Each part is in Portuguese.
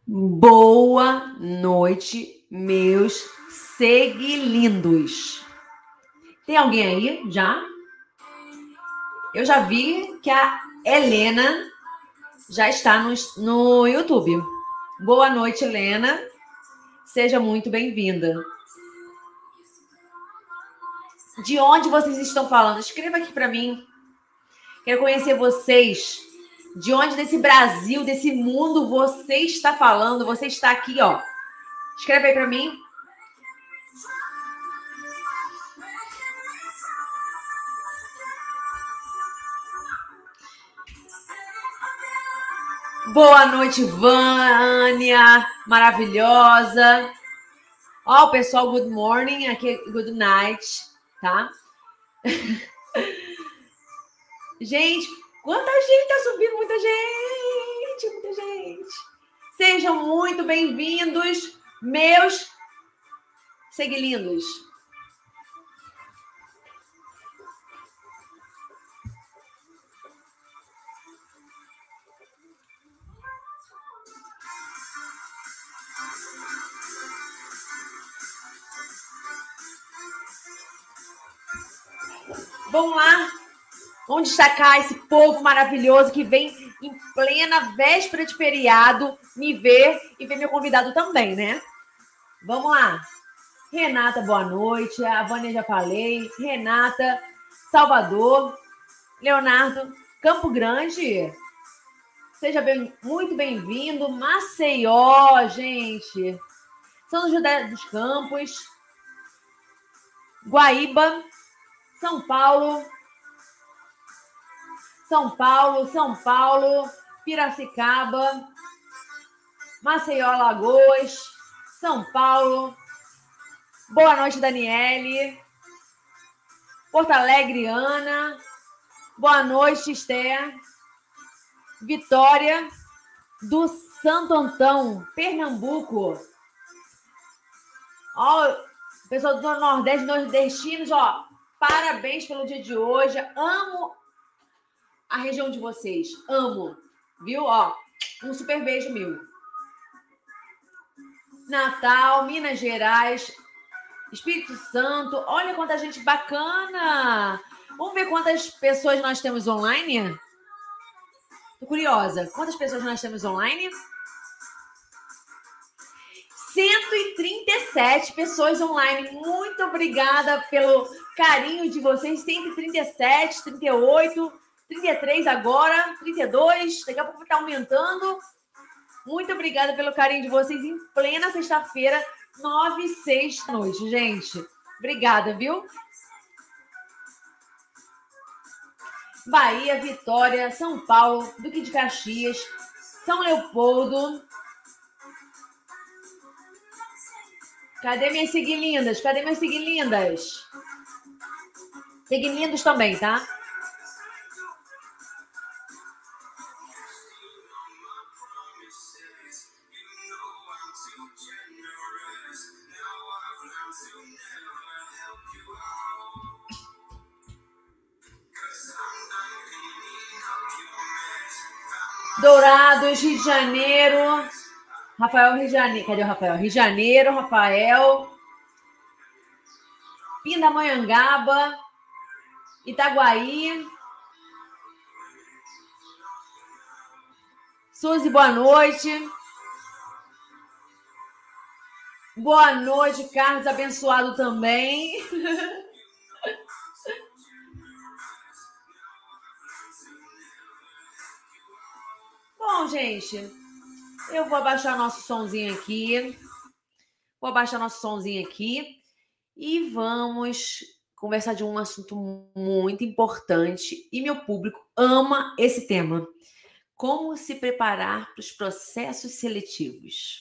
Boa noite, meus seguilindos. Tem alguém aí já? Eu já vi que a Helena já está no YouTube. Boa noite, Helena. Seja muito bem-vinda. De onde vocês estão falando? Escreva aqui para mim. Quero conhecer vocês. De onde desse Brasil, desse mundo você está falando? Você está aqui, ó. Escreve aí para mim. Boa noite, Vânia, maravilhosa. Ó, o pessoal, good morning, aqui, good night, tá? Gente, quanta gente tá subindo, muita gente. Sejam muito bem-vindos, meus seguilindos. Vamos lá, vamos destacar esse povo maravilhoso que vem em plena véspera de feriado me ver e ver meu convidado também, né? Vamos lá. Renata, boa noite. A Vânia já falei. Renata, Salvador. Leonardo, Campo Grande. Seja muito bem-vindo. Maceió, gente. São José dos Campos. Guaíba. São Paulo. São Paulo. Piracicaba. Maceió, Alagoas. São Paulo. Boa noite, Daniele. Porto Alegre, Ana. Boa noite, Esther. Vitória do Santo Antão, Pernambuco. Ó, pessoal do Nordeste, nordestinos, ó, parabéns pelo dia de hoje. Amo a região de vocês. Amo. Viu? Ó, um super beijo meu. Natal, Minas Gerais, Espírito Santo. Olha quanta gente bacana. Vamos ver quantas pessoas nós temos online? Tô curiosa. Quantas pessoas nós temos online? 137 pessoas online. Muito obrigada pelo carinho de vocês. 137, 38, 33 agora, 32. Daqui a pouco vai estar aumentando. Muito obrigada pelo carinho de vocês em plena sexta-feira, 9h06 da noite, gente. Obrigada, viu? Bahia, Vitória, São Paulo, Duque de Caxias, São Leopoldo. Cadê minhas seguilindas? Cadê minhas seguilindas? Seguilindos também, tá? Dourados, Rio de Janeiro. Rafael, Rio de Janeiro. Cadê o Rafael? Rio de Janeiro, Rafael. Pindamonhangaba. Itaguaí. Suzy, boa noite. Boa noite, Carlos, abençoado também. Bom, gente, eu vou abaixar nosso sonzinho aqui. E vamos conversar de um assunto muito importante. E meu público ama esse tema. Como se preparar para os processos seletivos?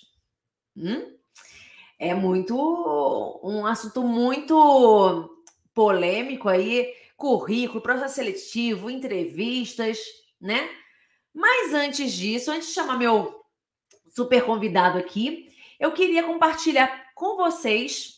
É um assunto muito polêmico aí. Currículo, processo seletivo, entrevistas, né? Mas antes disso, antes de chamar meu super convidado aqui, eu queria compartilhar com vocês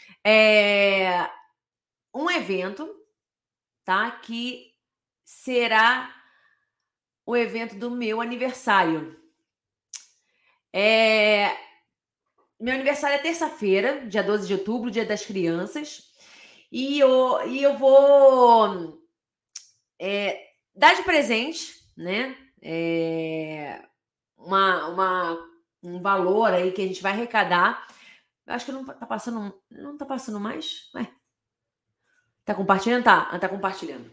um evento, tá? Que será o evento do meu aniversário. Meu aniversário é terça-feira, dia 12 de outubro, dia das crianças. E eu vou dar de presente, né? Um valor aí que a gente vai arrecadar. Eu acho que não tá passando. Não tá passando mais? Ué. Tá compartilhando? Tá compartilhando.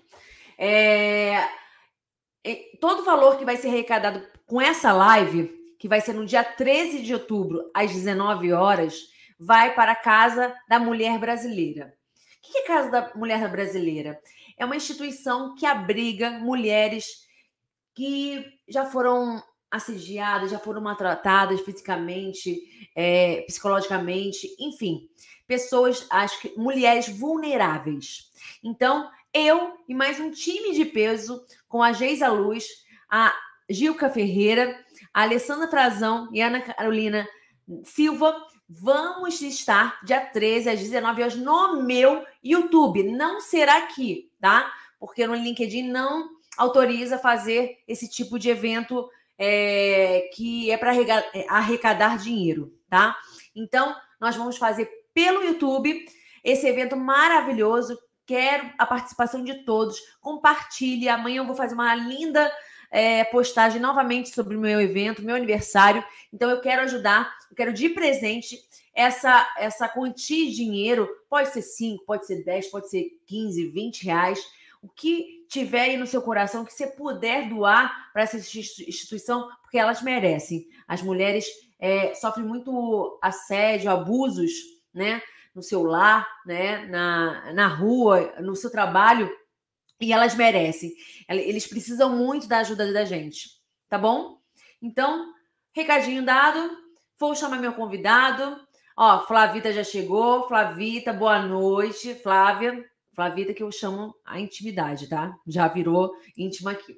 Todo o valor que vai ser arrecadado com essa live, que vai ser no dia 13 de outubro, às 19 horas, vai para a Casa da Mulher Brasileira. O que é a Casa da Mulher Brasileira? É uma instituição que abriga mulheres que já foram assediadas, já foram maltratadas fisicamente, psicologicamente, enfim, mulheres vulneráveis. Então, eu e mais um time de peso, com a Geisa Luz, a Gilca Ferreira, a Alessandra Frazão e a Ana Carolina Silva, vamos estar dia 13 às 19 horas no meu YouTube. Não será aqui, tá? Porque no LinkedIn não autoriza fazer esse tipo de evento que é para arrecadar dinheiro, tá? Então, nós vamos fazer pelo YouTube esse evento maravilhoso. Quero a participação de todos. Compartilhe. Amanhã eu vou fazer uma linda postagem novamente sobre o meu evento, meu aniversário. Então, eu quero ajudar, eu quero de presente essa quantia de dinheiro. Pode ser 5, pode ser 10, pode ser 15, 20 reais. O que tiver aí no seu coração, que você puder doar para essa instituição, porque elas merecem. As mulheres sofrem muito assédio, abusos, né? No seu lar, né? Na rua, no seu trabalho, e elas merecem. Eles precisam muito da ajuda da gente, tá bom? Então, recadinho dado, vou chamar meu convidado. Ó, Flavita já chegou. Flavita, boa noite. Flavita, que eu chamo a intimidade, tá? Já virou íntima aqui.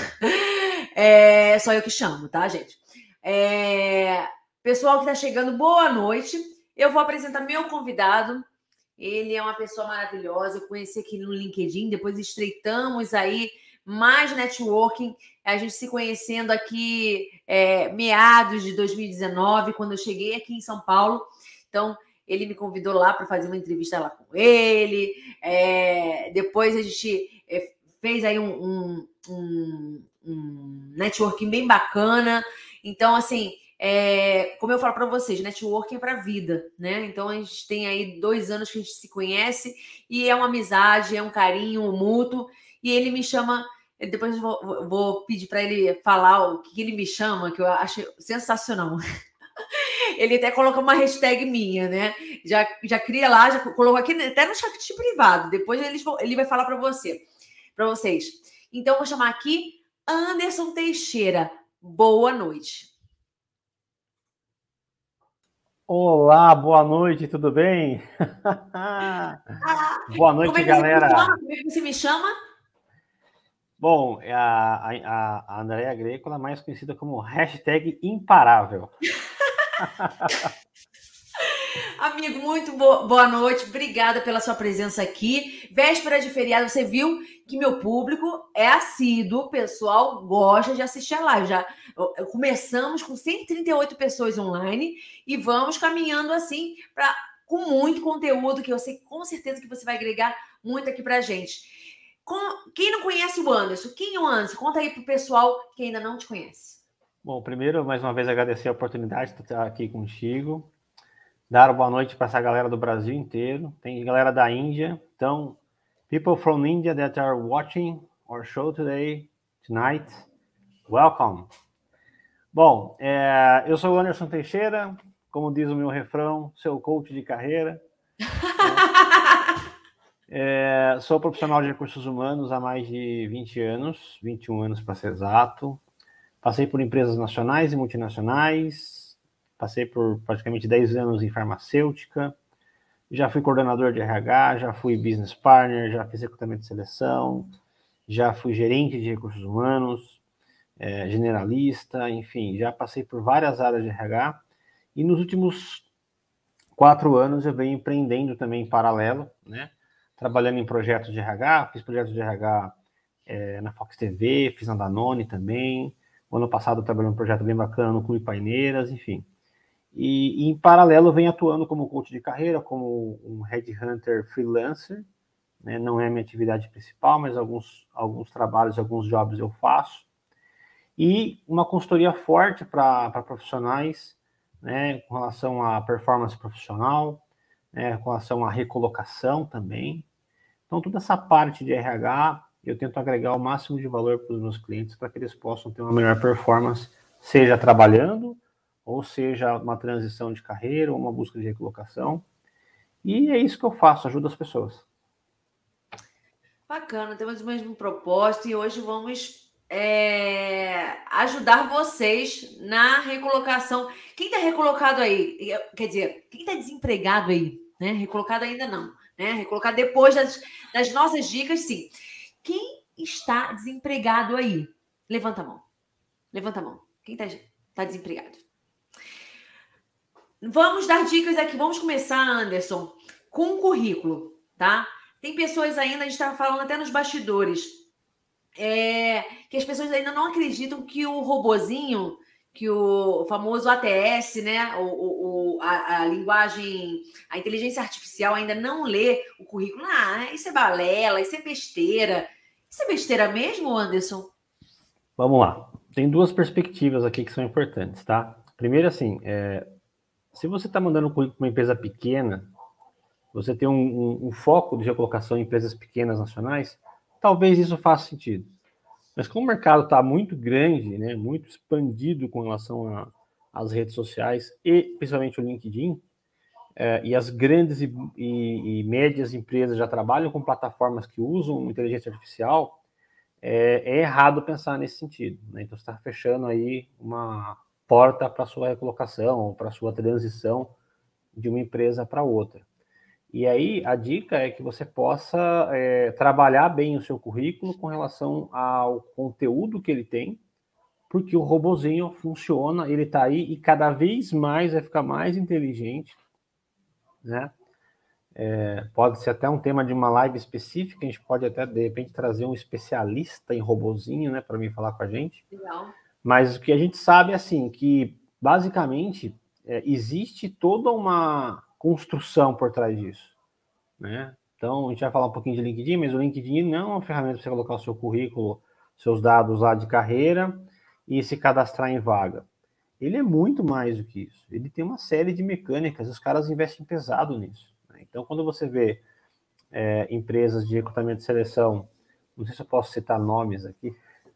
Só eu que chamo, tá, gente? Pessoal que tá chegando, boa noite. Eu vou apresentar meu convidado. Ele é uma pessoa maravilhosa. Eu conheci aqui no LinkedIn, depois estreitamos aí mais networking. A gente se conhecendo aqui meados de 2019, quando eu cheguei aqui em São Paulo. Então, ele me convidou lá para fazer uma entrevista lá com ele. Depois a gente fez aí um networking bem bacana. Então, assim, como eu falo para vocês, networking é para a vida, né? Então, a gente tem aí 2 anos que a gente se conhece e é uma amizade, é um carinho mútuo. E ele me chama... Depois eu vou pedir para ele falar o que ele me chama, que eu acho sensacional. Ele até coloca uma hashtag minha, né? Já cria lá, já colocou aqui até no chat privado. Depois ele vai falar para vocês. Então, eu vou chamar aqui Anderson Teixeira. Boa noite. Olá, boa noite, tudo bem? Boa noite, galera. Como é que você me chama? Bom, a Andréa Greco, mais conhecida como hashtag imparável. Amigo, muito boa noite. Obrigada pela sua presença aqui. Véspera de feriado, você viu que meu público é assíduo, o pessoal gosta de assistir a live. Começamos com 138 pessoas online e vamos caminhando assim com muito conteúdo que eu sei com certeza que você vai agregar muito aqui pra gente. Quem não conhece o Anderson? Quem é o Anderson? Conta aí pro pessoal que ainda não te conhece. Bom, primeiro, mais uma vez, agradecer a oportunidade de estar aqui contigo. Dar boa noite para essa galera do Brasil inteiro. Tem galera da Índia. Então, people from India that are watching our show tonight, welcome. Bom, eu sou o Anderson Teixeira, como diz o meu refrão, seu coach de carreira. Sou profissional de recursos humanos há mais de 20 anos, 21 anos para ser exato. Passei por empresas nacionais e multinacionais, passei por praticamente 10 anos em farmacêutica, já fui coordenador de RH, já fui business partner, já fiz recrutamento de seleção, já fui gerente de recursos humanos, generalista, enfim, já passei por várias áreas de RH e nos últimos 4 anos eu venho empreendendo também em paralelo, né? Trabalhando em projetos de RH, fiz projetos de RH na Fox TV, fiz na Danone também, O ano passado eu trabalhei num projeto bem bacana no Clube Paineiras, enfim. E em paralelo, eu venho atuando como coach de carreira, como um headhunter freelancer, né? Não é a minha atividade principal, mas alguns trabalhos, alguns jobs eu faço. E uma consultoria forte para profissionais, né? Com relação à performance profissional, né? Com relação à recolocação também. Então, toda essa parte de RH, eu tento agregar o máximo de valor para os meus clientes para que eles possam ter uma melhor performance, seja trabalhando, ou seja uma transição de carreira, ou uma busca de recolocação. E é isso que eu faço, ajudo as pessoas. Bacana, temos o mesmo propósito e hoje vamos ajudar vocês na recolocação. Quem está recolocado aí? Quer dizer, quem está desempregado aí? Né? Recolocado ainda não. Né? Recolocado depois das nossas dicas, sim. Quem está desempregado aí? Levanta a mão. Levanta a mão. Quem está desempregado? Vamos dar dicas aqui. Vamos começar, Anderson, com o currículo, tá? Tem pessoas ainda, a gente estava falando até nos bastidores, que as pessoas ainda não acreditam que o robozinho, que o famoso ATS, né, a linguagem, a inteligência artificial ainda não lê o currículo. Ah, isso é balela, isso é besteira. Isso é besteira mesmo, Anderson? Vamos lá. Tem duas perspectivas aqui que são importantes, tá? Primeiro, assim, se você está mandando um currículo para uma empresa pequena, você tem um foco de recolocação em empresas pequenas nacionais, talvez isso faça sentido. Mas como o mercado está muito grande, né, muito expandido com relação às redes sociais e principalmente o LinkedIn, e as grandes e médias empresas já trabalham com plataformas que usam inteligência artificial, é errado pensar nesse sentido. Né? Então, você está fechando aí uma porta para a sua recolocação ou para a sua transição de uma empresa para outra. E aí, a dica é que você possa trabalhar bem o seu currículo com relação ao conteúdo que ele tem, porque o robozinho funciona, ele está aí e cada vez mais vai ficar mais inteligente, né? Pode ser até um tema de uma live específica, a gente pode até, de repente, trazer um especialista em robozinho, né, para vir falar com a gente. Legal. Mas o que a gente sabe, assim, que, basicamente, existe toda uma construção por trás disso, né? Então, a gente vai falar um pouquinho de LinkedIn, mas o LinkedIn não é uma ferramenta para você colocar o seu currículo, seus dados lá de carreira e se cadastrar em vaga. Ele é muito mais do que isso. Ele tem uma série de mecânicas, os caras investem pesado nisso. Né? Então, quando você vê empresas de recrutamento e seleção, não sei se eu posso citar nomes aqui,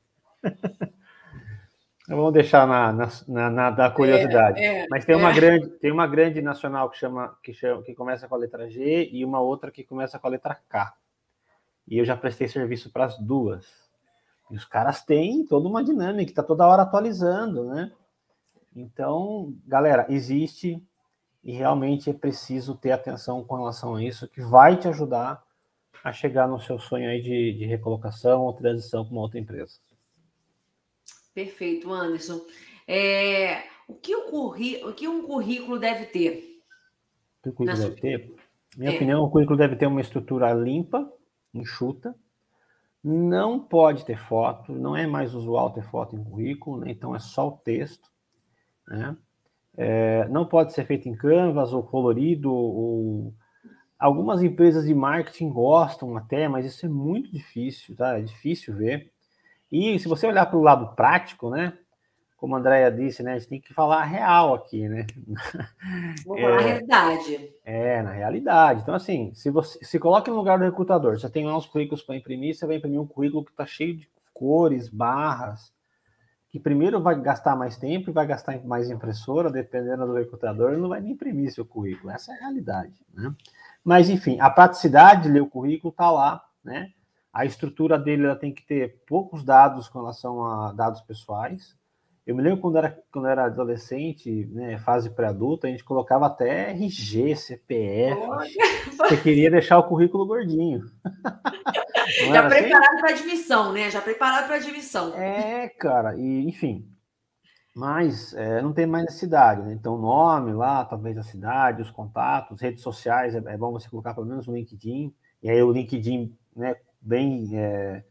vamos deixar na curiosidade. Mas tem uma grande nacional que começa com a letra G e uma outra que começa com a letra K. E eu já prestei serviço para as duas. E os caras têm toda uma dinâmica, está toda hora atualizando, né? Então, galera, existe e realmente é preciso ter atenção com relação a isso, que vai te ajudar a chegar no seu sonho aí de recolocação ou transição para uma outra empresa. Perfeito, Anderson. O que um currículo deve ter? O que o currículo deve ter? Minha opinião, o currículo deve ter uma estrutura limpa, enxuta, não pode ter foto, não é mais usual ter foto em currículo, né? Então é só o texto, né? Não pode ser feito em Canvas ou colorido, ou algumas empresas de marketing gostam até, mas isso é muito difícil, tá? É difícil ver. E se você olhar para o lado prático, né? Como a Andrea disse, né? A gente tem que falar a real aqui, né? Vou falar a realidade. Na realidade. Então, assim, se você se coloca no lugar do recrutador, você tem lá uns currículos para imprimir, você vai imprimir um currículo que está cheio de cores, barras, que primeiro vai gastar mais tempo e vai gastar mais impressora, dependendo do recrutador, não vai nem imprimir seu currículo. Essa é a realidade, né? Mas, enfim, a praticidade de ler o currículo está lá, né? A estrutura dele ela tem que ter poucos dados com relação a dados pessoais. Eu me lembro quando era adolescente, né, fase pré-adulta, a gente colocava até RG, CPF. Você queria deixar o currículo gordinho. Já preparado assim? Para admissão, né? Já preparado para admissão. Cara, e enfim. Mas não tem mais necessidade, né? Então, nome lá, talvez a cidade, os contatos, redes sociais, é bom você colocar pelo menos o LinkedIn. E aí o LinkedIn, né, bem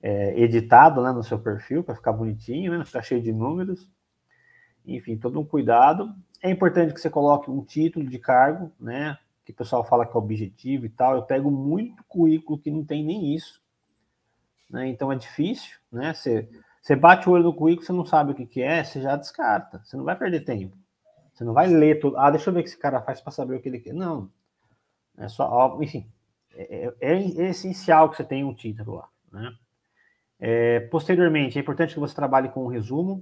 editado, né, no seu perfil, para ficar bonitinho, né, não ficar cheio de números. Enfim, todo um cuidado. É importante que você coloque um título de cargo, né, que o pessoal fala que é objetivo e tal. Eu pego muito currículo que não tem nem isso, né, então é difícil, né, você bate o olho no currículo, você não sabe o que é, você já descarta, você não vai perder tempo. Você não vai ler tudo. Ah, deixa eu ver o que esse cara faz para saber o que ele quer. Não. É só, enfim, é essencial que você tenha um título lá, né? Posteriormente, é importante que você trabalhe com um resumo,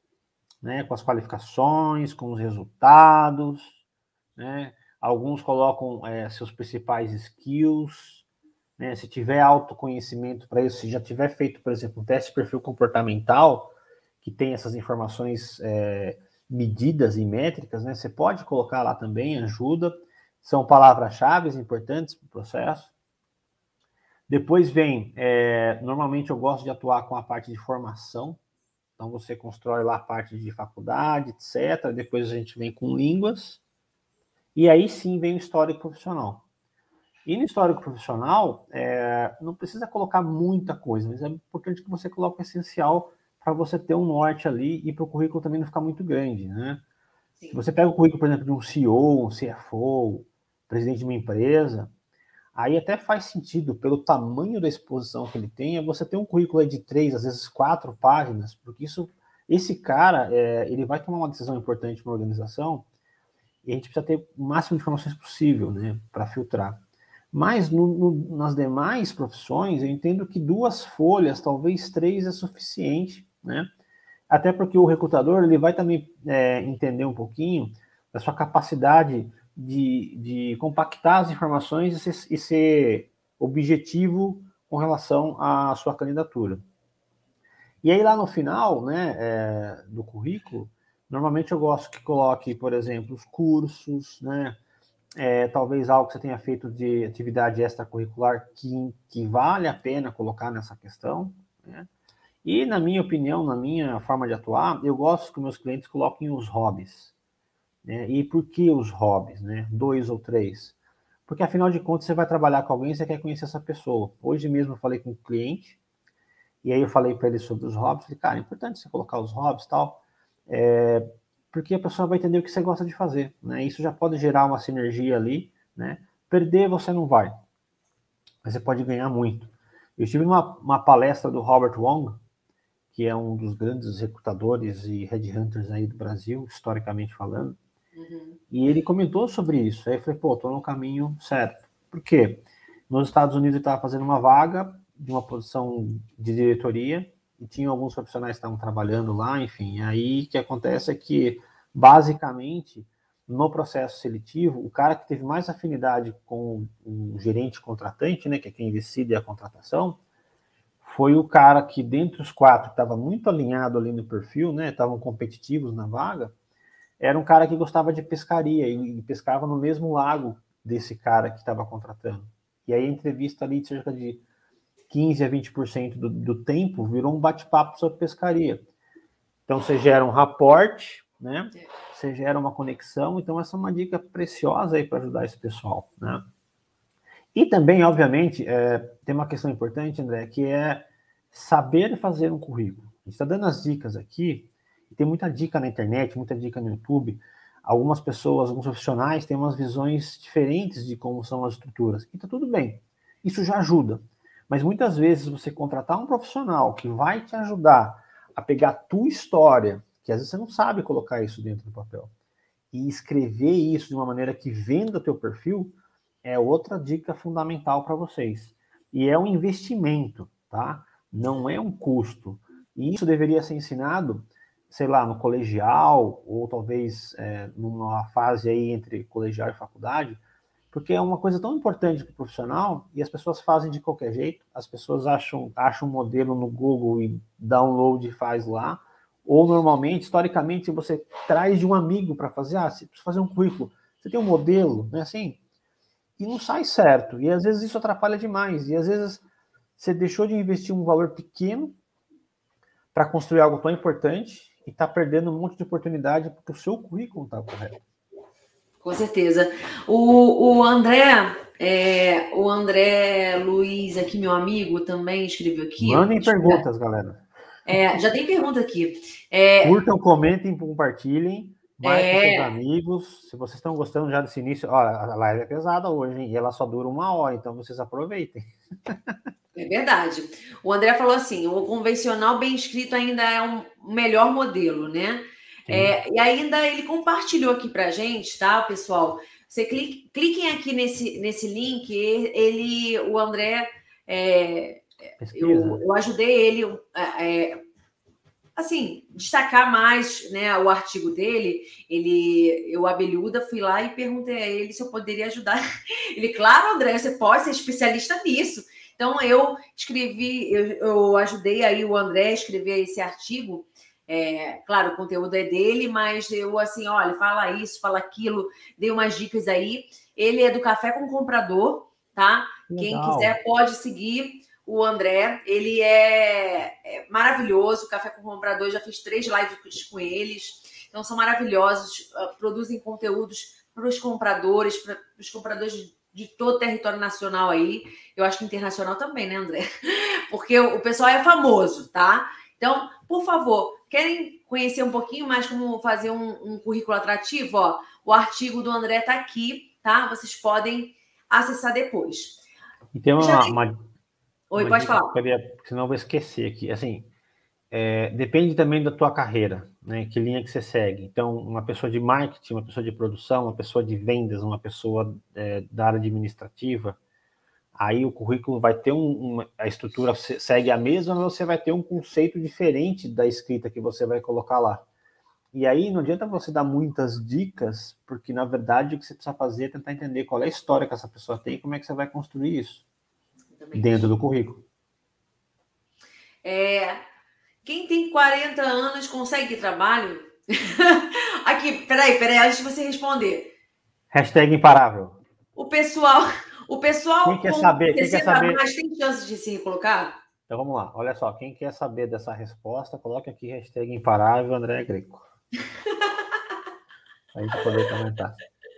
né, com as qualificações, com os resultados, né? Alguns colocam seus principais skills, né? Se tiver autoconhecimento para isso, se já tiver feito, por exemplo, um teste de perfil comportamental, que tem essas informações medidas e métricas, né? Você pode colocar lá também, ajuda. São palavras-chave importantes para o processo. Depois vem, normalmente eu gosto de atuar com a parte de formação. Então você constrói lá a parte de faculdade, etc. Depois a gente vem com línguas. E aí sim vem o histórico profissional. E no histórico profissional, não precisa colocar muita coisa, mas é importante que você coloque o essencial para você ter um norte ali e para o currículo também não ficar muito grande, né? Sim. Se você pega o currículo, por exemplo, de um CEO, um CFO, presidente de uma empresa, aí até faz sentido, pelo tamanho da exposição que ele tem, você ter um currículo de 3, às vezes 4 páginas, porque esse cara, ele vai tomar uma decisão importante para a organização e a gente precisa ter o máximo de informações possível, né, para filtrar. Mas nas demais profissões, eu entendo que 2 folhas, talvez 3 é suficiente, né? Até porque o recrutador ele vai também entender um pouquinho da sua capacidade de compactar as informações e ser objetivo com relação à sua candidatura. E aí lá no final, né, do currículo, normalmente eu gosto que coloque, por exemplo, os cursos, né? Talvez algo que você tenha feito de atividade extracurricular que vale a pena colocar nessa questão, né? E, na minha opinião, na minha forma de atuar, eu gosto que meus clientes coloquem os hobbies, né? E por que os hobbies, né? 2 ou 3. Porque, afinal de contas, você vai trabalhar com alguém e você quer conhecer essa pessoa. Hoje mesmo eu falei com um cliente, e aí eu falei para ele sobre os hobbies. Falei, cara, é importante você colocar os hobbies e tal, porque a pessoa vai entender o que você gosta de fazer, né? Isso já pode gerar uma sinergia ali, né? Perder você não vai, mas você pode ganhar muito. Eu estive numa palestra do Robert Wong, que é um dos grandes recrutadores e headhunters aí do Brasil, historicamente falando, e ele comentou sobre isso. Aí eu falei, pô, tô no caminho certo. Por quê? Nos Estados Unidos ele estava fazendo uma vaga de uma posição de diretoria, e tinha alguns profissionais que estavam trabalhando lá, enfim. Aí o que acontece é que, basicamente, no processo seletivo, o cara que teve mais afinidade com o gerente contratante, né, que é quem decide a contratação, foi o cara que, dentre os 4, estava muito alinhado ali no perfil, né, estavam competitivos na vaga, era um cara que gostava de pescaria e pescava no mesmo lago desse cara que estava contratando. E aí a entrevista ali de cerca de 15 a 20% do tempo virou um bate-papo sobre pescaria. Então você gera um raporte, né? Você gera uma conexão, então essa é uma dica preciosa aí para ajudar esse pessoal, né? E também, obviamente, tem uma questão importante, André, que é saber fazer um currículo. A gente está dando as dicas aqui, e tem muita dica na internet, muita dica no YouTube. Algumas pessoas, alguns profissionais têm umas visões diferentes de como são as estruturas. E está tudo bem, isso já ajuda. Mas muitas vezes você contratar um profissional que vai te ajudar a pegar a tua história, que às vezes você não sabe colocar isso dentro do papel, e escrever isso de uma maneira que venda teu perfil, é outra dica fundamental para vocês. E é um investimento, tá? Não é um custo. E isso deveria ser ensinado, sei lá, no colegial, ou talvez numa fase aí entre colegial e faculdade, porque é uma coisa tão importante para o profissional e as pessoas fazem de qualquer jeito. As pessoas acham um modelo no Google e download e faz lá. Ou normalmente, historicamente, você traz de um amigo para fazer, você precisa fazer um currículo. Você tem um modelo, né, assim? E não sai certo. E às vezes isso atrapalha demais. E às vezes você deixou de investir um valor pequeno para construir algo tão importante e está perdendo um monte de oportunidade porque o seu currículo não está correto. Com certeza. O André Luiz, aqui, meu amigo, também escreveu aqui. Mandem perguntas, galera. Já tem pergunta aqui. Curtam, comentem, compartilhem, marquem seus amigos. Se vocês estão gostando já desse início, ó, a live é pesada hoje, hein? E ela só dura 1 hora, então vocês aproveitem. É verdade. O André falou assim: o convencional bem escrito ainda é um melhor modelo, né? E ainda ele compartilhou aqui pra gente, tá, pessoal? Você cliquem aqui nesse link, o André, eu ajudei ele assim, destacar mais, né, o artigo dele. Eu, abelhuda, fui lá e perguntei a ele se eu poderia ajudar. Ele, claro, André, você pode ser especialista nisso. Então, eu escrevi, eu ajudei aí o André a escrever esse artigo. Claro, o conteúdo é dele, mas eu, assim, olha, fala isso, fala aquilo, dei umas dicas aí. Ele é do Café com Comprador, tá? Legal. Quem quiser pode seguir o André. Ele é maravilhoso. O Café com Comprador, já fiz 3 lives com eles. Então, são maravilhosos, produzem conteúdos para os compradores, de todo o território nacional aí. Eu acho que internacional também, né, André? Porque o pessoal é famoso, tá? Então, por favor, querem conhecer um pouquinho mais como fazer um currículo atrativo? Ó, o artigo do André está aqui, tá? Vocês podem acessar depois. E tem Oi, pode falar. Senão eu vou esquecer aqui. Assim, depende também da tua carreira, né? Que linha que você segue. Então, uma pessoa de marketing, uma pessoa de produção, uma pessoa de vendas, uma pessoa da área administrativa, aí o currículo vai ter a estrutura segue a mesma, mas você vai ter um conceito diferente da escrita que você vai colocar lá. E aí não adianta você dar muitas dicas, porque na verdade o que você precisa fazer é tentar entender qual é a história que essa pessoa tem e como é que você vai construir isso dentro do currículo. Quem tem 40 anos consegue trabalho? Aqui, peraí, antes de você responder. Hashtag imparável. O pessoal quem quer saber, mais tem chance de se recolocar? Então vamos lá, olha só, quem quer saber dessa resposta, coloque aqui hashtag imparável André Greco. Pra gente poder comentar.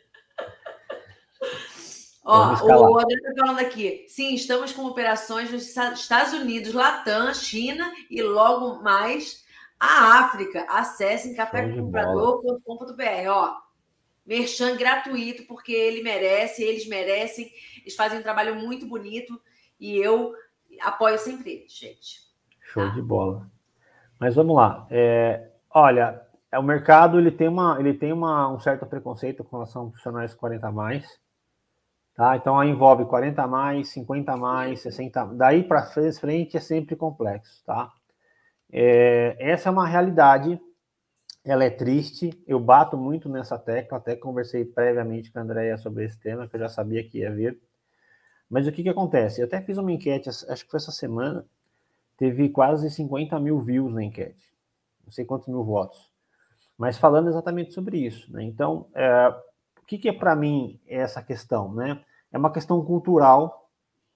Ó, o André está falando aqui. Sim, estamos com operações nos Estados Unidos, Latam, China e logo mais a África. Acessem cafécomprador.com.br. Ó, merchan gratuito, porque eles merecem. Eles fazem um trabalho muito bonito e eu apoio sempre eles, gente. Show de bola. Mas vamos lá. Olha, o mercado ele tem um certo preconceito com relação a profissionais 40 a mais. Tá? Então, aí envolve 40 a mais, 50 a mais, 60 a mais. Daí para frente é sempre complexo. Tá? Essa é uma realidade, ela é triste. Eu bato muito nessa tecla, até conversei previamente com a Andréia sobre esse tema, que eu já sabia que ia vir. Mas o que acontece? Eu até fiz uma enquete, acho que foi essa semana, teve quase 50 mil views na enquete. Não sei quantos mil votos. Mas falando exatamente sobre isso. Né? Então, o que é para mim essa questão? Né? É uma questão cultural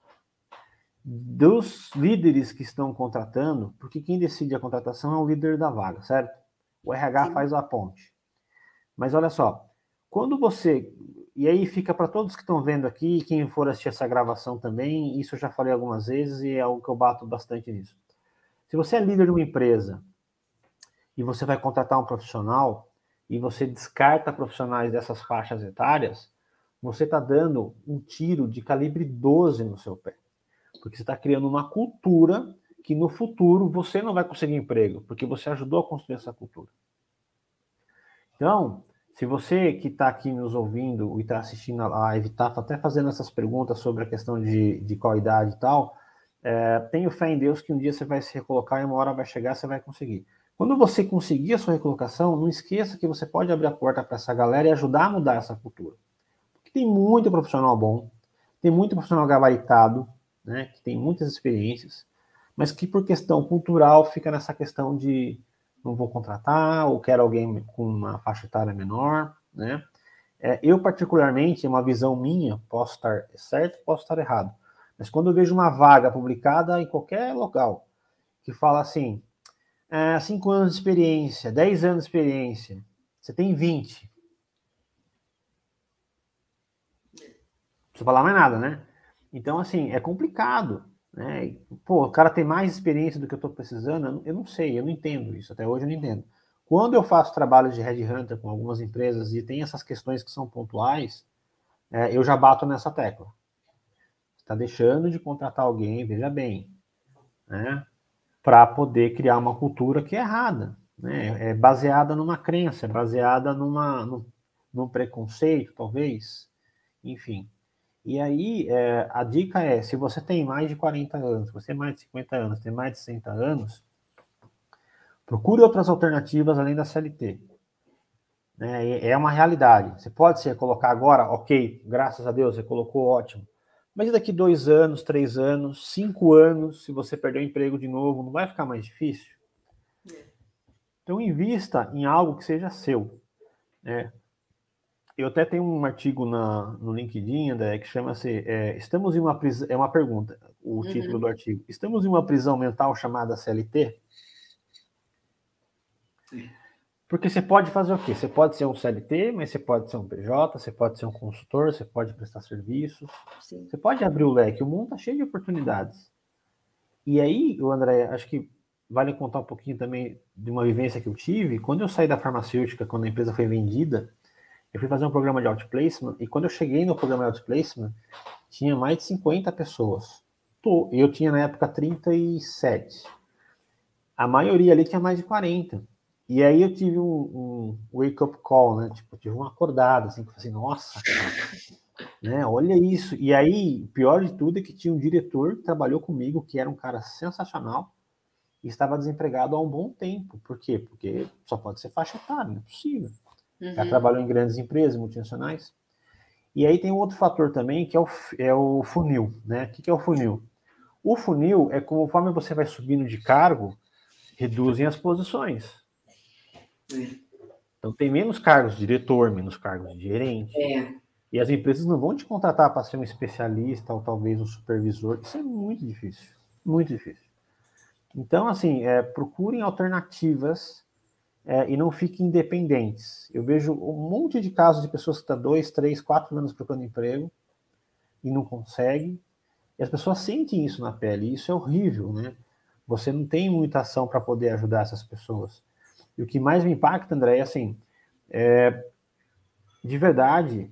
dos líderes que estão contratando, porque quem decide a contratação é o líder da vaga, certo? O RH faz a ponte. Mas olha só, quando você... E aí fica para todos que estão vendo aqui, quem for assistir essa gravação também, isso eu já falei algumas vezes e é algo que eu bato bastante nisso. Se você é líder de uma empresa e você vai contratar um profissional e você descarta profissionais dessas faixas etárias, você está dando um tiro de calibre 12 no seu pé. Porque você está criando uma cultura que no futuro você não vai conseguir emprego, porque você ajudou a construir essa cultura. Então, se você que está aqui nos ouvindo e está assistindo a live, está até fazendo essas perguntas sobre a questão de qual idade e tal, tenho fé em Deus que um dia você vai se recolocar e uma hora vai chegar, você vai conseguir. Quando você conseguir a sua recolocação, não esqueça que você pode abrir a porta para essa galera e ajudar a mudar essa cultura. Porque tem muito profissional bom, tem muito profissional gabaritado, né, que tem muitas experiências, mas que por questão cultural fica nessa questão de não vou contratar, ou quero alguém com uma faixa etária menor, né? Eu, particularmente, é uma visão minha, posso estar certo, posso estar errado, mas quando eu vejo uma vaga publicada em qualquer local, que fala assim, 5 anos de experiência, 10 anos de experiência, você tem 20. precisa falar mais nada, né? Então, assim, é complicado, né? Pô, o cara tem mais experiência do que eu estou precisando, eu não sei, eu não entendo isso, até hoje eu não entendo. Quando eu faço trabalhos de headhunter com algumas empresas e tem essas questões que são pontuais, eu já bato nessa tecla. Está deixando de contratar alguém, veja bem, né? Para poder criar uma cultura que é errada, né? É baseada numa crença, é baseada num preconceito, talvez, enfim. E aí, a dica é, se você tem mais de 40 anos, se você tem mais de 50 anos, tem mais de 60 anos, procure outras alternativas além da CLT. Né? É uma realidade. Você pode ser colocar agora, ok, graças a Deus, você colocou, ótimo. Mas daqui 2 anos, 3 anos, 5 anos, se você perder o emprego de novo, não vai ficar mais difícil? Então, invista em algo que seja seu. Né? Eu até tenho um artigo no LinkedIn, André, que chama-se Estamos em uma prisão. É uma pergunta, o título do artigo. Estamos em uma prisão mental chamada CLT? Porque você pode fazer o quê? Você pode ser um CLT, mas você pode ser um PJ, você pode ser um consultor, você pode prestar serviços, sim, você pode abrir o leque. O mundo está cheio de oportunidades. E aí, André, acho que vale contar um pouquinho também de uma vivência que eu tive. Quando eu saí da farmacêutica, quando a empresa foi vendida, eu fui fazer um programa de outplacement, e quando eu cheguei no programa de outplacement, tinha mais de 50 pessoas. Eu tinha, na época, 37. A maioria ali tinha mais de 40. E aí eu tive um wake-up call, né? Tipo, eu tive uma acordada, assim, que eu falei assim, nossa, cara, né? Olha isso. E aí, o pior de tudo é que tinha um diretor que trabalhou comigo, que era um cara sensacional, e estava desempregado há um bom tempo. Por quê? Porque só pode ser faixa etária, não é possível. Já trabalhou em grandes empresas multinacionais. E aí tem um outro fator também, que é o funil, né? O que é o funil? O funil é conforme você vai subindo de cargo, reduzem as posições. Então tem menos cargos de diretor, menos cargos de gerente. E as empresas não vão te contratar para ser um especialista ou talvez um supervisor. Isso é muito difícil. Muito difícil. Então, assim, procurem alternativas e não fiquem independentes. Eu vejo um monte de casos de pessoas que estão 2, 3, 4 anos procurando emprego e não conseguem. E as pessoas sentem isso na pele. E isso é horrível, né? Você não tem muita ação para poder ajudar essas pessoas. E o que mais me impacta, André, é assim, de verdade,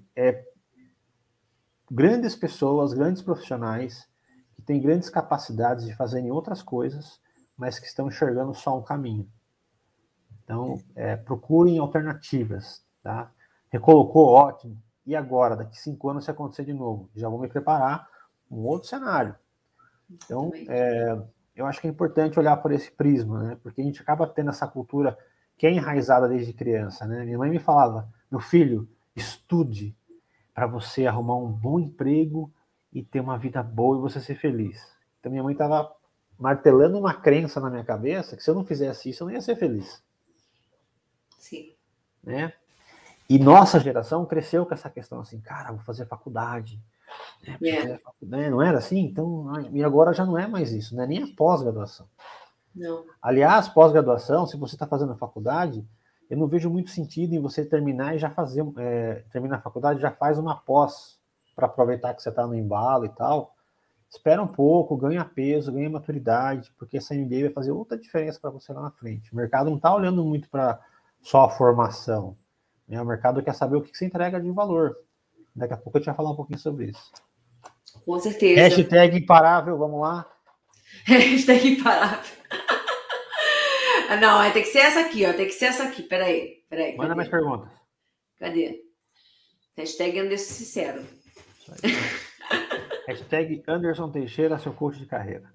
grandes pessoas, grandes profissionais, que têm grandes capacidades de fazerem outras coisas, mas que estão enxergando só um caminho. Então, procurem alternativas, tá? Recolocou, ótimo. E agora, daqui 5 anos, se acontecer de novo, já vou me preparar um outro cenário. Então, eu acho que é importante olhar por esse prisma, né? Porque a gente acaba tendo essa cultura que é enraizada desde criança, né? Minha mãe me falava, meu filho, estude para você arrumar um bom emprego e ter uma vida boa e você ser feliz. Então, minha mãe estava martelando uma crença na minha cabeça que se eu não fizesse isso, eu não ia ser feliz. Sim. Né? E nossa geração cresceu com essa questão assim, cara, vou fazer faculdade. Fazer faculdade. Não era assim? Então, e agora já não é mais isso, né? Nem a pós-graduação. Não. Aliás, pós-graduação, se você está fazendo faculdade, eu não vejo muito sentido em você terminar e já fazer, terminar a faculdade, já faz uma pós, para aproveitar que você está no embalo e tal. Espera um pouco, ganha peso, ganha maturidade, porque essa MBA vai fazer outra diferença para você lá na frente. O mercado não está olhando muito para só a formação. Né? O mercado quer saber o que você entrega de valor. Daqui a pouco eu te vai falar um pouquinho sobre isso. Com certeza. Hashtag imparável, vamos lá. Hashtag imparável. Não, tem que ser essa aqui, ó. Tem que ser essa aqui. Peraí. Manda mais perguntas. Cadê? Hashtag Anderson Sincero. Hashtag Anderson Teixeira, seu coach de carreira.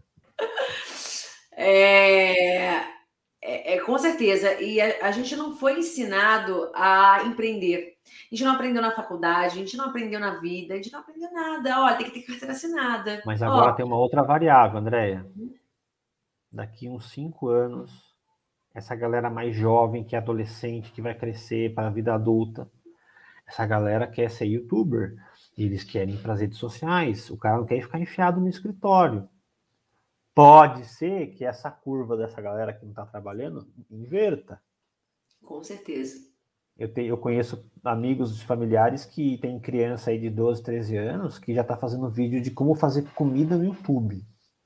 Com certeza. E a gente não foi ensinado a empreender. A gente não aprendeu na faculdade, a gente não aprendeu na vida, a gente não aprendeu nada. Olha, tem que ter carteira assinada. Mas agora tem uma outra variável, Andréia. Daqui uns 5 anos, essa galera mais jovem, que é adolescente, que vai crescer para a vida adulta, essa galera quer ser youtuber. Eles querem ir para as redes sociais. O cara não quer ficar enfiado no escritório. Pode ser que essa curva dessa galera que não está trabalhando inverta. Com certeza. Eu conheço amigos familiares que têm criança aí de 12, 13 anos que já está fazendo vídeo de como fazer comida no YouTube.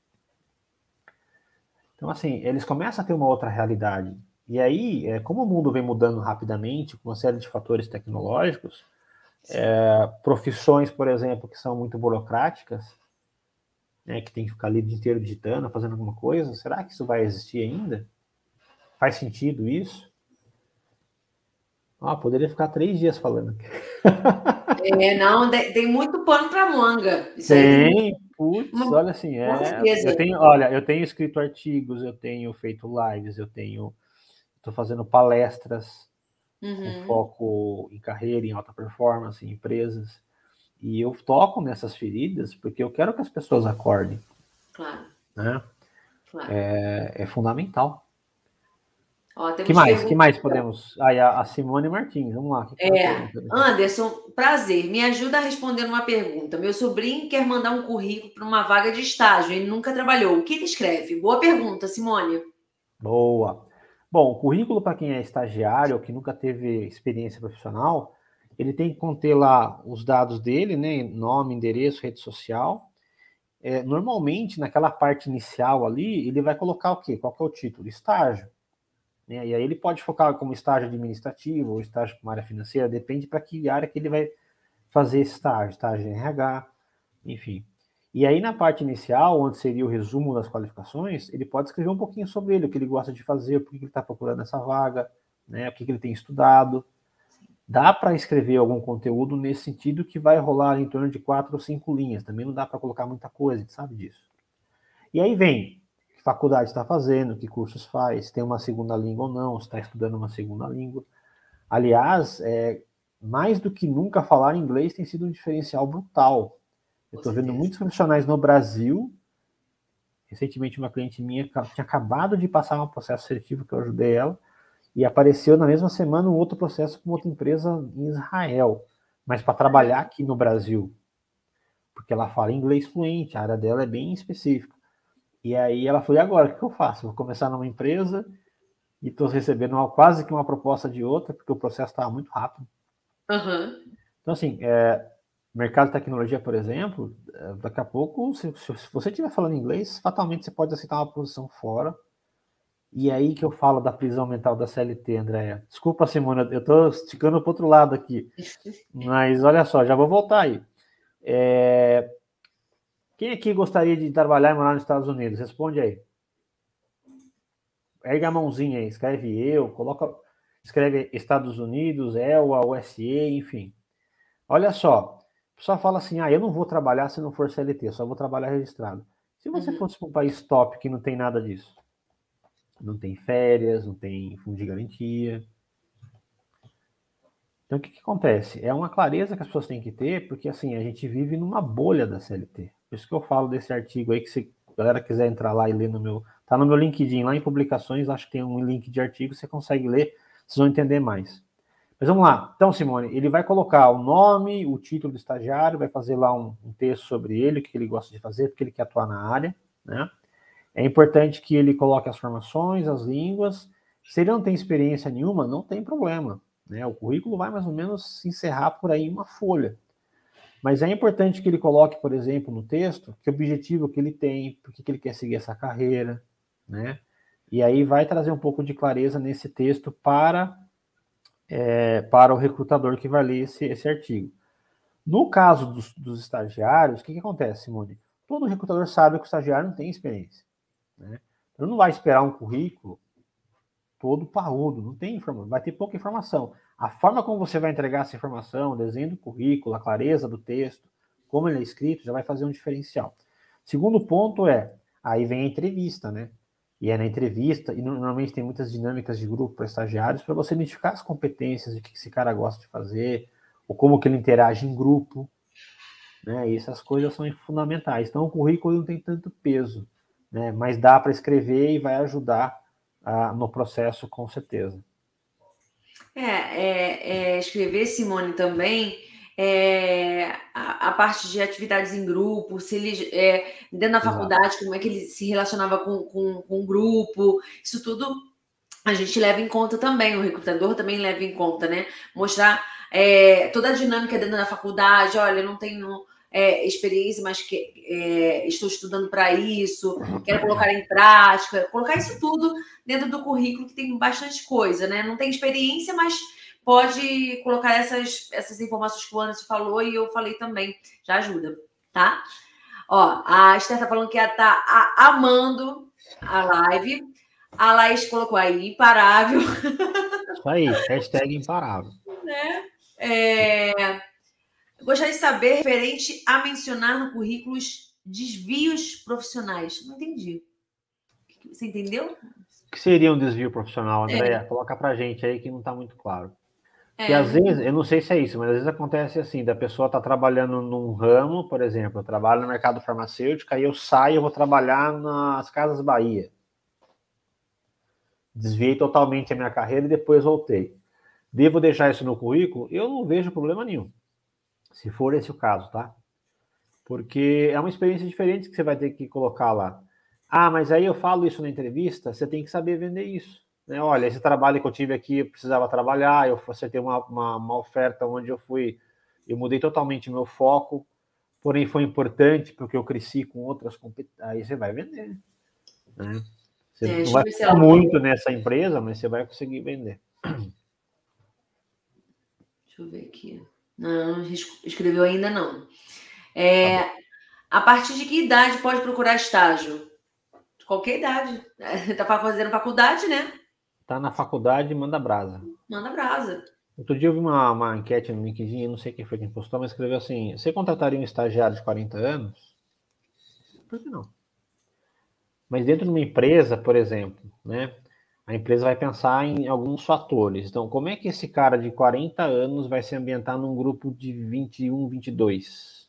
Então, assim, eles começam a ter uma outra realidade. E aí, como o mundo vem mudando rapidamente, com uma série de fatores tecnológicos, profissões, por exemplo, que são muito burocráticas, né, que tem que ficar ali o dia inteiro digitando, fazendo alguma coisa, será que isso vai existir ainda? Faz sentido isso? Poderia ficar 3 dias falando. Não, tem muito pano para manga. Isso aí Tem, putz, olha assim, com certeza. eu tenho escrito artigos, eu tenho feito lives, estou fazendo palestras com foco em carreira, em alta performance, em empresas, e eu toco nessas feridas porque eu quero que as pessoas acordem. Claro. Né? Claro. É fundamental. Ó, que mais podemos? A Simone Martins, vamos lá. Anderson, prazer. Me ajuda a responder uma pergunta. Meu sobrinho quer mandar um currículo para uma vaga de estágio. Ele nunca trabalhou. O que ele escreve? Boa pergunta, Simone. Boa. Bom, o currículo para quem é estagiário ou que nunca teve experiência profissional, ele tem que conter lá os dados dele, né? Nome, endereço, rede social. Normalmente, naquela parte inicial ali, ele vai colocar o quê? Qual que é o título? Estágio. Né? E aí ele pode focar como estágio administrativo ou estágio com área financeira, depende para que área que ele vai fazer esse estágio em RH, enfim. E aí na parte inicial, onde seria o resumo das qualificações, ele pode escrever um pouquinho sobre ele, o que ele gosta de fazer, por que ele está procurando essa vaga, né? O que ele tem estudado. Dá para escrever algum conteúdo nesse sentido que vai rolar em torno de 4 ou 5 linhas. Também não dá para colocar muita coisa, a gente sabe disso. E aí vem que faculdade está fazendo, que cursos faz, tem uma segunda língua ou não, está estudando uma segunda língua. Aliás, mais do que nunca falar inglês tem sido um diferencial brutal. Eu estou vendo muitos profissionais no Brasil. Recentemente, uma cliente minha tinha acabado de passar um processo seletivo que eu ajudei ela, e apareceu na mesma semana um outro processo com outra empresa em Israel, mas para trabalhar aqui no Brasil, porque ela fala inglês fluente, a área dela é bem específica. E aí ela falou, e agora, o que eu faço? Vou começar numa empresa e estou recebendo quase que uma proposta de outra, porque o processo estava muito rápido. Então, assim, mercado de tecnologia, por exemplo, daqui a pouco, se você estiver falando inglês, fatalmente você pode aceitar uma posição fora. E aí que eu falo da prisão mental da CLT, Andréia. Desculpa, Simone, eu estou esticando para o outro lado aqui. Mas olha só, já vou voltar aí. Quem aqui gostaria de trabalhar e morar nos Estados Unidos? Responde aí. Erga a mãozinha aí, escreve escreve Estados Unidos, ELA, USE, enfim. Olha só, o pessoal fala assim, eu não vou trabalhar se não for CLT, só vou trabalhar registrado. Se você fosse para um país top que não tem nada disso, não tem férias, não tem fundo de garantia. Então, o que acontece? É uma clareza que as pessoas têm que ter, porque assim, a gente vive numa bolha da CLT. Por isso que eu falo desse artigo aí, que se a galera quiser entrar lá e ler tá no meu LinkedIn, lá em publicações, acho que tem um link de artigo, você consegue ler, vocês vão entender mais. Mas vamos lá. Então, Simone, ele vai colocar o nome, o título do estagiário, vai fazer lá um texto sobre ele, o que ele gosta de fazer, porque ele quer atuar na área, né? É importante que ele coloque as formações, as línguas. Se ele não tem experiência nenhuma, não tem problema, né? O currículo vai mais ou menos se encerrar por aí em uma folha. Mas é importante que ele coloque, por exemplo, no texto, que objetivo que ele tem, por que ele quer seguir essa carreira, né? E aí vai trazer um pouco de clareza nesse texto para o recrutador que vai ler esse artigo. No caso dos estagiários, o que acontece, Simone? Todo recrutador sabe que o estagiário não tem experiência. Né? Então não vai esperar um currículo todo parrudo, não tem informação, vai ter pouca informação. A forma como você vai entregar essa informação, o desenho do currículo, a clareza do texto, como ele é escrito, já vai fazer um diferencial. Segundo ponto aí vem a entrevista, né? E é na entrevista, e normalmente tem muitas dinâmicas de grupo para estagiários, para você identificar as competências, o que esse cara gosta de fazer, ou como que ele interage em grupo, né? E essas coisas são fundamentais. Então o currículo não tem tanto peso, né? Mas dá para escrever e vai ajudar no processo, com certeza. Escrever, Simone, também a parte de atividades em grupo, se ele dentro da faculdade, como é que ele se relacionava com o grupo, isso tudo a gente leva em conta também, o recrutador também leva em conta, né? Mostrar toda a dinâmica dentro da faculdade. Olha, eu não tenho experiência, mas estou estudando para isso, quero colocar em prática, colocar isso tudo dentro do currículo, que tem bastante coisa, né? Não tem experiência, mas pode colocar essas informações que o Anderson falou e eu falei também, já ajuda, tá? Ó, a Esther tá falando que ela tá amando a live. A Laís colocou aí, imparável. Isso aí, hashtag imparável. Né? Gostaria de saber, referente a mencionar no currículo desvios profissionais. Não entendi. Você entendeu? O que seria um desvio profissional, Andréia? Coloca pra gente aí que não tá muito claro. Porque às vezes, eu não sei se é isso, mas às vezes acontece assim, da pessoa tá trabalhando num ramo, por exemplo, eu trabalho no mercado farmacêutico, aí eu saio, eu vou trabalhar nas Casas Bahia. Desviei totalmente a minha carreira e depois voltei. Devo deixar isso no currículo? Eu não vejo problema nenhum, se for esse o caso, tá? Porque é uma experiência diferente que você vai ter que colocar lá. Ah, mas aí eu falo isso na entrevista, você tem que saber vender isso. Né? Olha, esse trabalho que eu tive aqui, eu precisava trabalhar, eu acertei uma oferta onde eu mudei totalmente meu foco, porém foi importante porque eu cresci com outras competências. Aí você vai vender. Né? Você não vai ficar muito nessa empresa, mas você vai conseguir vender. Deixa eu ver aqui. Não escreveu ainda não. A partir de que idade pode procurar estágio? De qualquer idade. Tá fazendo faculdade, né? Tá na faculdade, manda brasa. Manda brasa. Outro dia eu vi uma enquete no LinkedIn, eu não sei quem foi quem postou, mas escreveu assim: você contrataria um estagiário de 40 anos? Por que não? Mas dentro de uma empresa, por exemplo, né? A empresa vai pensar em alguns fatores. Então, como é que esse cara de 40 anos vai se ambientar num grupo de 21, 22?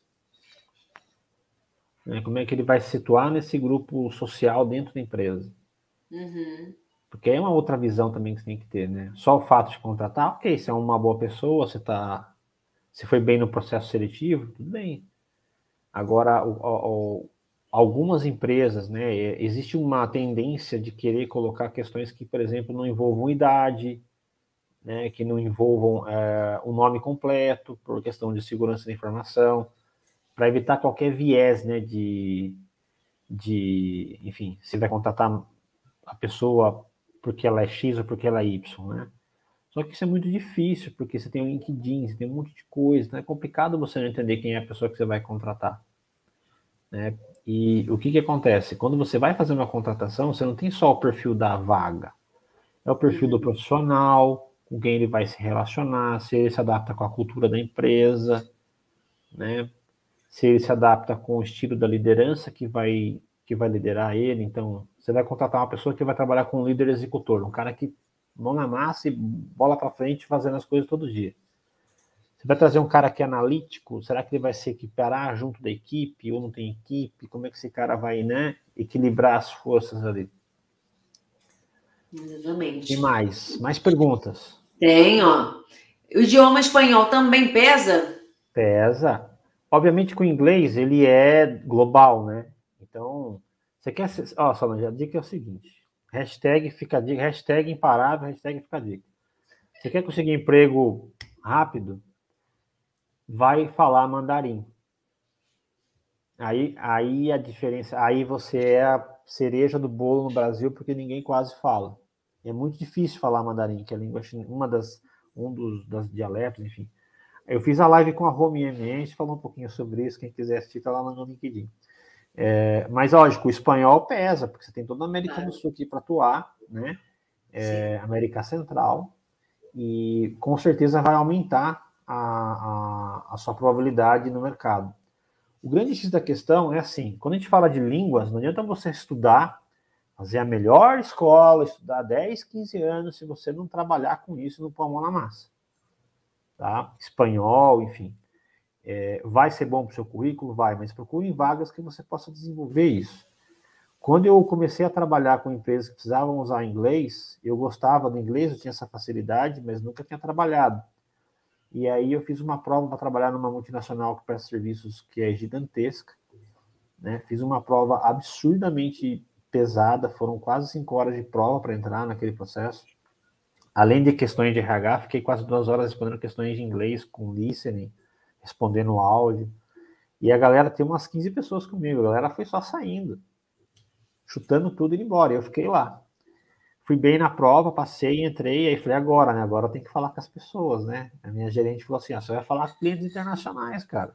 Né? Como é que ele vai se situar nesse grupo social dentro da empresa? Uhum. Porque é uma outra visão também que você tem que ter, né? Só o fato de contratar, ok, você é uma boa pessoa, você foi bem no processo seletivo, tudo bem. Agora, algumas empresas, né, existe uma tendência de querer colocar questões que, por exemplo, não envolvam idade, né, que não envolvam o nome completo, por questão de segurança da informação, para evitar qualquer viés, né, enfim, se vai contratar a pessoa porque ela é X ou porque ela é Y, né? Só que isso é muito difícil, porque você tem o LinkedIn, você tem um monte de coisa, então é complicado você não entender quem é a pessoa que você vai contratar. Né? E o que acontece? Quando você vai fazer uma contratação, você não tem só o perfil da vaga, é o perfil do profissional, com quem ele vai se relacionar, se ele se adapta com a cultura da empresa, né? Se ele se adapta com o estilo da liderança que vai liderar ele. Então, você vai contratar uma pessoa que vai trabalhar com um líder executor, um cara que mão na massa e bola para frente fazendo as coisas todo dia. Você vai trazer um cara que é analítico, será que ele vai se equiparar junto da equipe ou não tem equipe? Como é que esse cara vai, né, equilibrar as forças ali? Exatamente. E mais perguntas? Tem, ó. O idioma espanhol também pesa? Pesa. Obviamente que o inglês, ele é global, né? Então, você quer... Ó, Solange, a dica é o seguinte. Hashtag fica dica, hashtag imparável, hashtag fica dica. Você quer conseguir emprego rápido? Vai falar mandarim. Aí a diferença... Aí você é a cereja do bolo no Brasil, porque ninguém quase fala. É muito difícil falar mandarim, que é a língua chinesa, das dialetos, enfim. Eu fiz a live com a Romy MS, falou um pouquinho sobre isso, quem quiser assistir tá lá no LinkedIn. Mas, lógico, o espanhol pesa, porque você tem toda a América do Sul aqui para atuar, né? América Central, e com certeza vai aumentar a sua probabilidade no mercado. O grande X da questão é assim, quando a gente fala de línguas, não adianta você estudar, fazer a melhor escola, estudar 10, 15 anos, se você não trabalhar com isso no pão na massa. Tá? Espanhol, enfim. Vai ser bom para o seu currículo? Vai, mas procure vagas que você possa desenvolver isso. Quando eu comecei a trabalhar com empresas que precisavam usar inglês, eu gostava do inglês, eu tinha essa facilidade, mas nunca tinha trabalhado. E aí eu fiz uma prova para trabalhar numa multinacional que presta serviços que é gigantesca, né? Fiz uma prova absurdamente pesada, foram quase 5 horas de prova para entrar naquele processo. Além de questões de RH, fiquei quase 2 horas respondendo questões de inglês com listening, respondendo áudio. E a galera tem umas 15 pessoas comigo, a galera foi só saindo, chutando tudo e indo embora. Eu fiquei lá. Fui bem na prova, passei, entrei, aí falei, agora, né? Agora eu tenho que falar com as pessoas, né? A minha gerente falou assim, você vai falar com clientes internacionais, cara.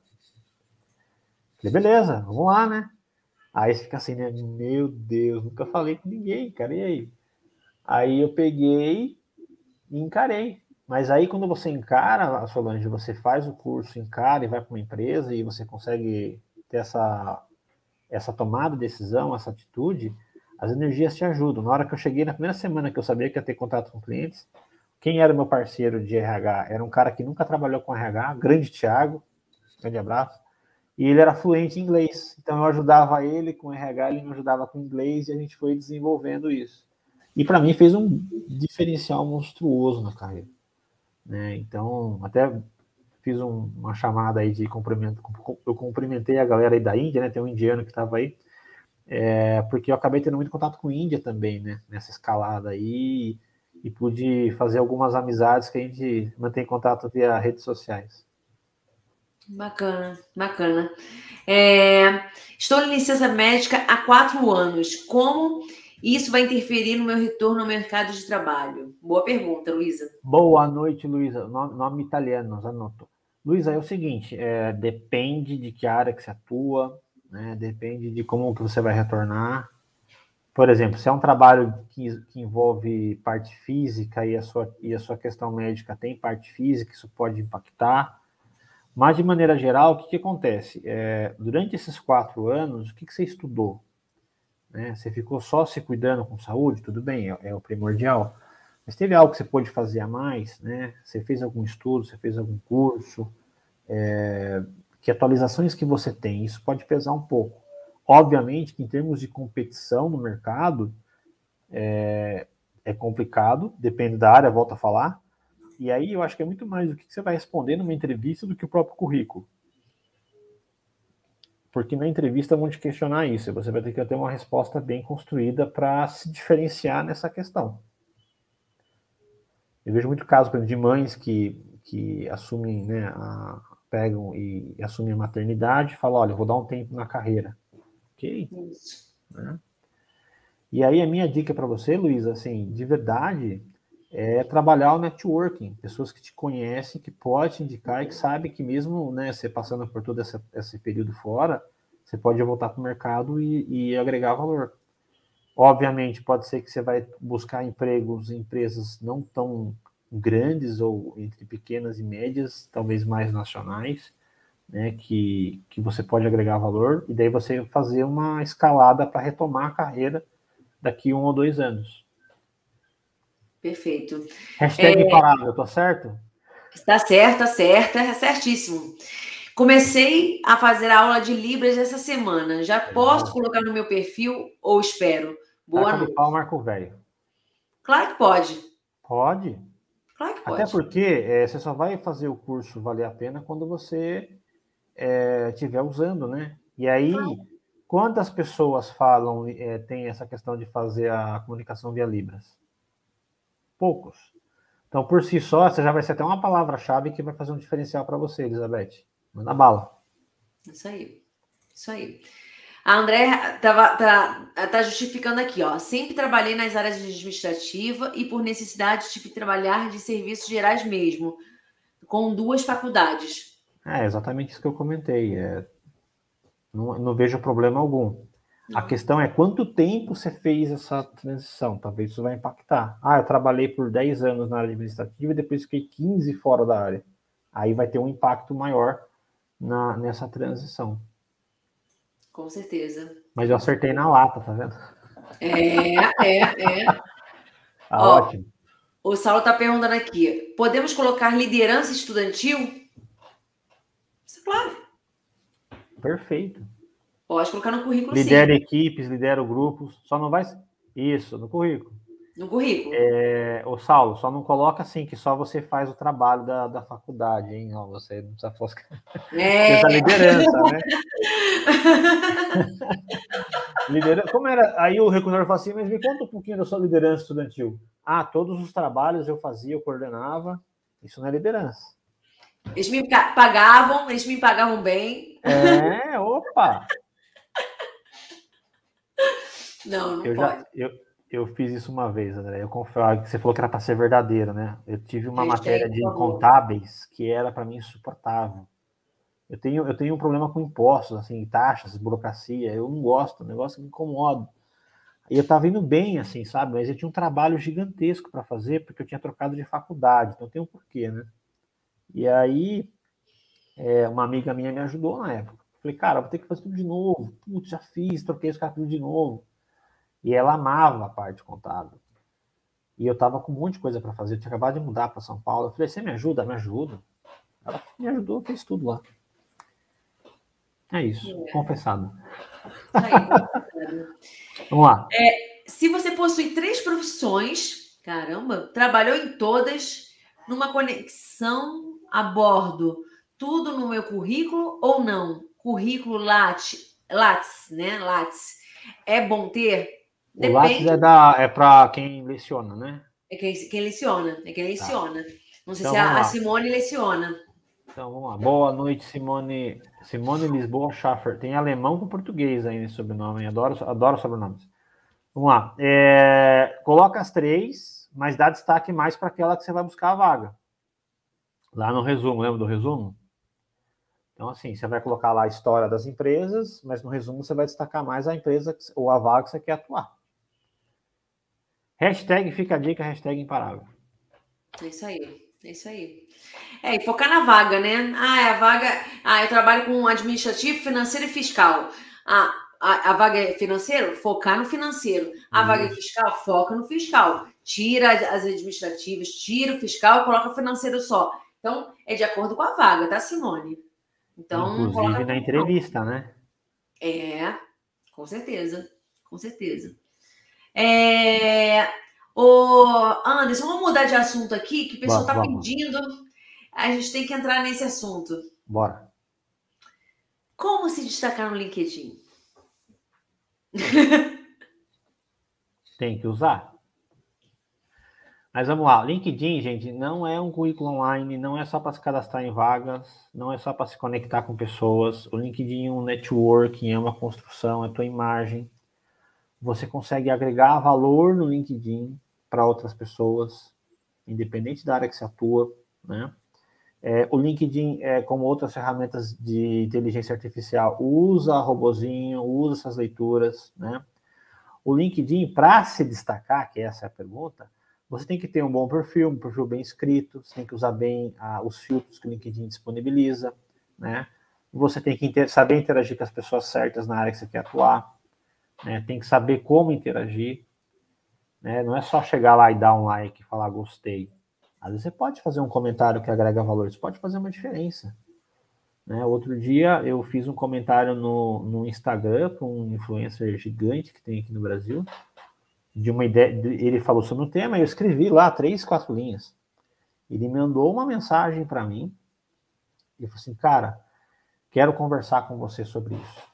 Falei, beleza, vamos lá, né? Aí você fica assim, né? Meu Deus, nunca falei com ninguém, cara, e aí? Aí eu peguei e encarei. Mas aí quando você encara, Solange, você faz o curso, encara e vai para uma empresa e você consegue ter essa tomada de decisão, essa atitude, as energias te ajudam. Na hora que eu cheguei, na primeira semana que eu sabia que ia ter contato com clientes, quem era meu parceiro de RH? Era um cara que nunca trabalhou com RH, grande Thiago, grande abraço, e ele era fluente em inglês. Então eu ajudava ele com RH, ele me ajudava com inglês e a gente foi desenvolvendo isso. E para mim fez um diferencial monstruoso na carreira, né? Então, até fiz uma chamada aí de cumprimento, eu cumprimentei a galera aí da Índia, né? Tem um indiano que estava aí, porque eu acabei tendo muito contato com a Índia também, né? Nessa escalada aí, e pude fazer algumas amizades que a gente mantém contato via redes sociais. Bacana, bacana. Estou em licença médica há 4 anos. Como isso vai interferir no meu retorno ao mercado de trabalho? Boa pergunta, Luísa. Boa noite, Luísa. Nome italiano, anoto. Luísa, é o seguinte, depende de que área que você atua, né? Depende de como que você vai retornar. Por exemplo, se é um trabalho que envolve parte física e a sua questão médica tem parte física, isso pode impactar. Mas, de maneira geral, o que acontece? Durante esses 4 anos, o que você estudou? Né? Você ficou só se cuidando com saúde? Tudo bem, é o primordial. Mas teve algo que você pôde fazer a mais? Né? Você fez algum estudo, você fez algum curso? Que atualizações que você tem? Isso pode pesar um pouco. Obviamente que em termos de competição no mercado, é complicado, depende da área, volto a falar. E aí eu acho que é muito mais do que você vai responder numa entrevista do que o próprio currículo. Porque na entrevista vão te questionar isso, você vai ter que ter uma resposta bem construída para se diferenciar nessa questão. Eu vejo muito caso, por exemplo, de mães que assumem, né, pegam e assumem a maternidade e falam, olha, eu vou dar um tempo na carreira. Ok? Isso. Né? E aí a minha dica para você, Luísa, assim, de verdade, é trabalhar o networking, pessoas que te conhecem, que pode te indicar e que sabe que mesmo, né, você passando por todo esse período fora, você pode voltar para o mercado e agregar valor. Obviamente, pode ser que você vai buscar empregos em empresas não tão grandes ou entre pequenas e médias, talvez mais nacionais, né, que você pode agregar valor, e daí você fazer uma escalada para retomar a carreira daqui 1 ou 2 anos. Perfeito. Hashtag imparável, tô certo? Tá certo, é certíssimo. Comecei a fazer a aula de Libras essa semana. Já posso colocar no meu perfil ou espero? Boa noite. De pau, Marco Velho. Claro que pode. Pode. Claro que pode. Até porque você só vai fazer o curso valer a pena quando você estiver usando, né? E aí, quantas pessoas falam, tem essa questão de fazer a comunicação via Libras? Poucos. Então, por si só, você já vai ser até uma palavra-chave que vai fazer um diferencial para você, Elizabeth. Manda bala. Isso aí. Isso aí. A André tá justificando aqui, ó. Sempre trabalhei nas áreas administrativa e por necessidade tive que trabalhar de serviços gerais mesmo, com 2 faculdades. É exatamente isso que eu comentei. Não vejo problema algum. Não. A questão é quanto tempo você fez essa transição. Talvez isso vai impactar. Eu trabalhei por 10 anos na área administrativa e depois fiquei 15 fora da área. Aí vai ter um impacto maior nessa transição. Com certeza. Mas eu acertei na lata, tá vendo? Tá ótimo. O Saulo tá perguntando aqui, podemos colocar liderança estudantil? Isso é claro. Perfeito. Pode colocar no currículo, lidera equipes, lidera grupos, só não vai... Isso, no currículo. No currículo. O Saulo, só não coloca assim, que só você faz o trabalho da faculdade, hein? Não, você não precisa focar. Essa liderança, né? Como era? Aí o recrutador falou assim, mas me conta um pouquinho da sua liderança estudantil. Ah, todos os trabalhos eu fazia, eu coordenava. Isso não é liderança. Eles me pagavam bem. Opa! Não Eu já, pode. eu fiz isso uma vez, André. Eu confio que você falou que era para ser verdadeiro, né? Eu tive uma Hashtag, matéria por de favor. contábeis que era para mim insuportável. Eu tenho um problema com impostos, assim, taxas, burocracia. Eu não gosto, o negócio me incomoda. E eu estava indo bem, assim, sabe? Mas eu tinha um trabalho gigantesco para fazer, porque eu tinha trocado de faculdade, então tem um porquê, né? E aí, uma amiga minha me ajudou na época. Falei, cara, vou ter que fazer tudo de novo. Putz, já fiz, troquei os caras tudo de novo. E ela amava a parte contábil. E eu tava com um monte de coisa para fazer. Eu tinha acabado de mudar para São Paulo. Eu falei, você me ajuda? Me ajuda. Ela me ajudou, fez tudo lá. É isso, confessado. Tá aí. Vamos lá. Se você possui 3 profissões, caramba, trabalhou em todas, numa conexão a bordo, tudo no meu currículo ou não? Currículo Lattes, né? Lattes. É bom ter? O Lattes Depende. é para quem leciona, né? É quem leciona. É quem Tá. leciona. Não sei se Então vamos a lá. Simone leciona. Então vamos lá. Boa noite, Simone. Simone Lisboa Schaffer. Tem alemão com português aí nesse sobrenome. Adoro sobrenomes. Vamos lá. Coloca as 3, mas dá destaque mais para aquela que você vai buscar a vaga. Lá no resumo, lembra do resumo? Então, assim, você vai colocar lá a história das empresas, mas no resumo você vai destacar mais a empresa ou a vaga que você quer atuar. Hashtag fica a dica, hashtag imparável. É isso aí. É isso aí. E focar na vaga, né? A vaga. Eu trabalho com administrativo, financeiro e fiscal. A vaga é financeiro? Focar no financeiro. A vaga é Isso. fiscal? Foca no fiscal. Tira as administrativas, tira o fiscal e coloca o financeiro só. Então, é de acordo com a vaga, tá, Simone? Então, Inclusive coloca na tudo não. entrevista, né? Com certeza. Com certeza. Ô, Anderson, vamos mudar de assunto aqui, que o pessoal está Vamos. pedindo. A gente tem que entrar nesse assunto. Bora. Como se destacar no LinkedIn? Tem que usar. Mas vamos lá. LinkedIn, gente, não é um currículo online, não é só para se cadastrar em vagas, não é só para se conectar com pessoas. O LinkedIn é um networking, é uma construção, é tua imagem. Você consegue agregar valor no LinkedIn para outras pessoas, independente da área que você atua, né? O LinkedIn, como outras ferramentas de inteligência artificial, usa robozinho, usa essas leituras, né? O LinkedIn, para se destacar, que essa é a pergunta, você tem que ter um bom perfil, um perfil bem escrito, você tem que usar bem os filtros que o LinkedIn disponibiliza, né? Você tem que saber interagir com as pessoas certas na área que você quer atuar, né? Tem que saber como interagir, né? Não é só chegar lá e dar um like e falar gostei. Às vezes você pode fazer um comentário que agrega valor, isso pode fazer uma diferença. Né? Outro dia eu fiz um comentário no Instagram para um influencer gigante que tem aqui no Brasil, de uma ideia, ele falou sobre um tema, eu escrevi lá 3, 4 linhas. Ele mandou uma mensagem para mim e falou assim, cara, quero conversar com você sobre isso.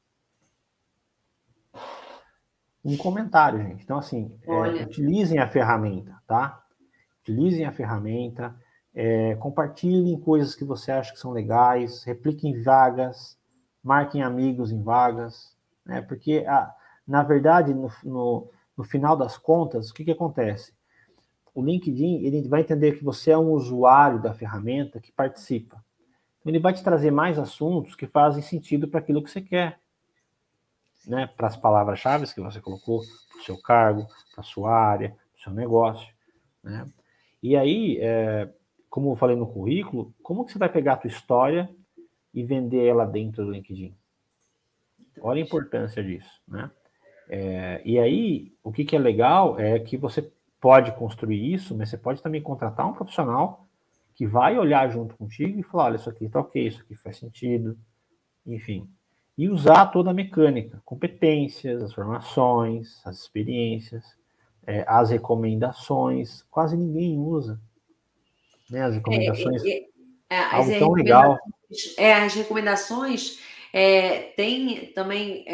Um comentário, gente. Então, assim, utilizem a ferramenta, tá? Utilizem a ferramenta, compartilhem coisas que você acha que são legais, repliquem vagas, marquem amigos em vagas, né? Porque, na verdade, no final das contas, o que acontece? O LinkedIn, ele vai entender que você é um usuário da ferramenta que participa. Então, ele vai te trazer mais assuntos que fazem sentido para aquilo que você quer, né? Para as palavras-chave que você colocou, para o seu cargo, para a sua área, para o seu negócio, né? E aí, como eu falei no currículo, como que você vai pegar a tua história e vender ela dentro do LinkedIn? Olha a importância disso, né? E aí, o que é legal é que você pode construir isso, mas você pode também contratar um profissional que vai olhar junto contigo e falar, olha, isso aqui tá ok, isso aqui faz sentido, enfim. E usar toda a mecânica, competências, as formações, as experiências, as recomendações, quase ninguém usa. Né, as recomendações, algo tão legal. As recomendações, Tem também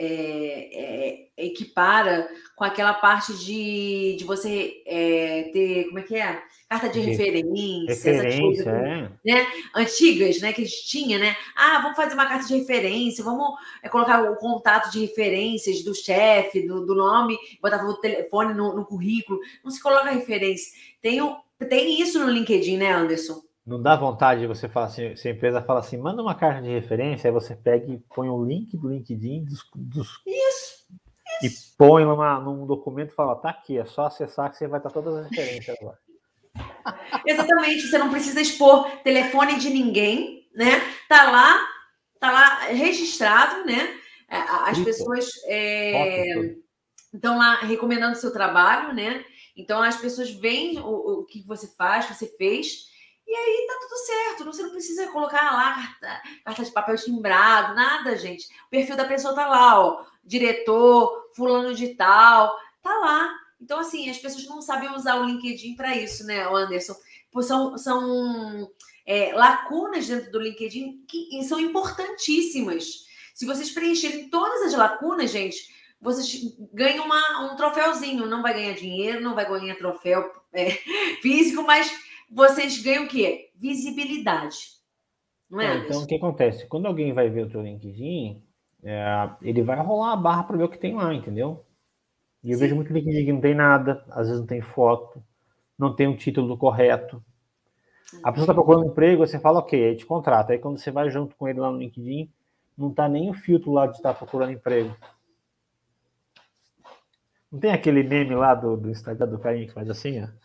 equipara com aquela parte de você ter, como é que é? Carta de referência, essas coisas, né? Antigas, né? Que a gente tinha, né? Vamos fazer uma carta de referência, vamos colocar o contato de referências do chefe, do nome, botar o telefone no currículo. Não se coloca referência. Tem isso no LinkedIn, né, Anderson? Não dá vontade de você falar assim, se a empresa fala assim, manda uma carta de referência, aí você pega e põe o link do LinkedIn Isso. E põe num documento e fala, tá aqui, é só acessar que você vai estar todas as referências lá. Exatamente, você não precisa expor telefone de ninguém, né? Tá lá registrado, né? As pessoas estão lá recomendando o seu trabalho, né? Então as pessoas veem o que você faz, o que você fez, e aí tá tudo certo. Você não precisa colocar lá carta de papel timbrado, nada, gente. O perfil da pessoa tá lá, ó, diretor, fulano de tal, tá lá. Então, assim, as pessoas não sabem usar o LinkedIn para isso, né, Anderson? São lacunas dentro do LinkedIn que são importantíssimas. Se vocês preencherem todas as lacunas, gente, vocês ganham um troféuzinho. Não vai ganhar dinheiro, não vai ganhar troféu físico, mas vocês ganham o quê? Visibilidade. Não é, então, o que acontece? Quando alguém vai ver o teu LinkedIn, ele vai rolar a barra para ver o que tem lá, entendeu? E eu vejo muito LinkedIn que não tem nada, às vezes não tem foto, não tem um título correto. A pessoa está procurando um emprego, você fala, ok, aí te contrata. Aí quando você vai junto com ele lá no LinkedIn, não tá nem o filtro lá de estar procurando emprego. Não tem aquele meme lá do Instagram do carinha que faz assim, ó?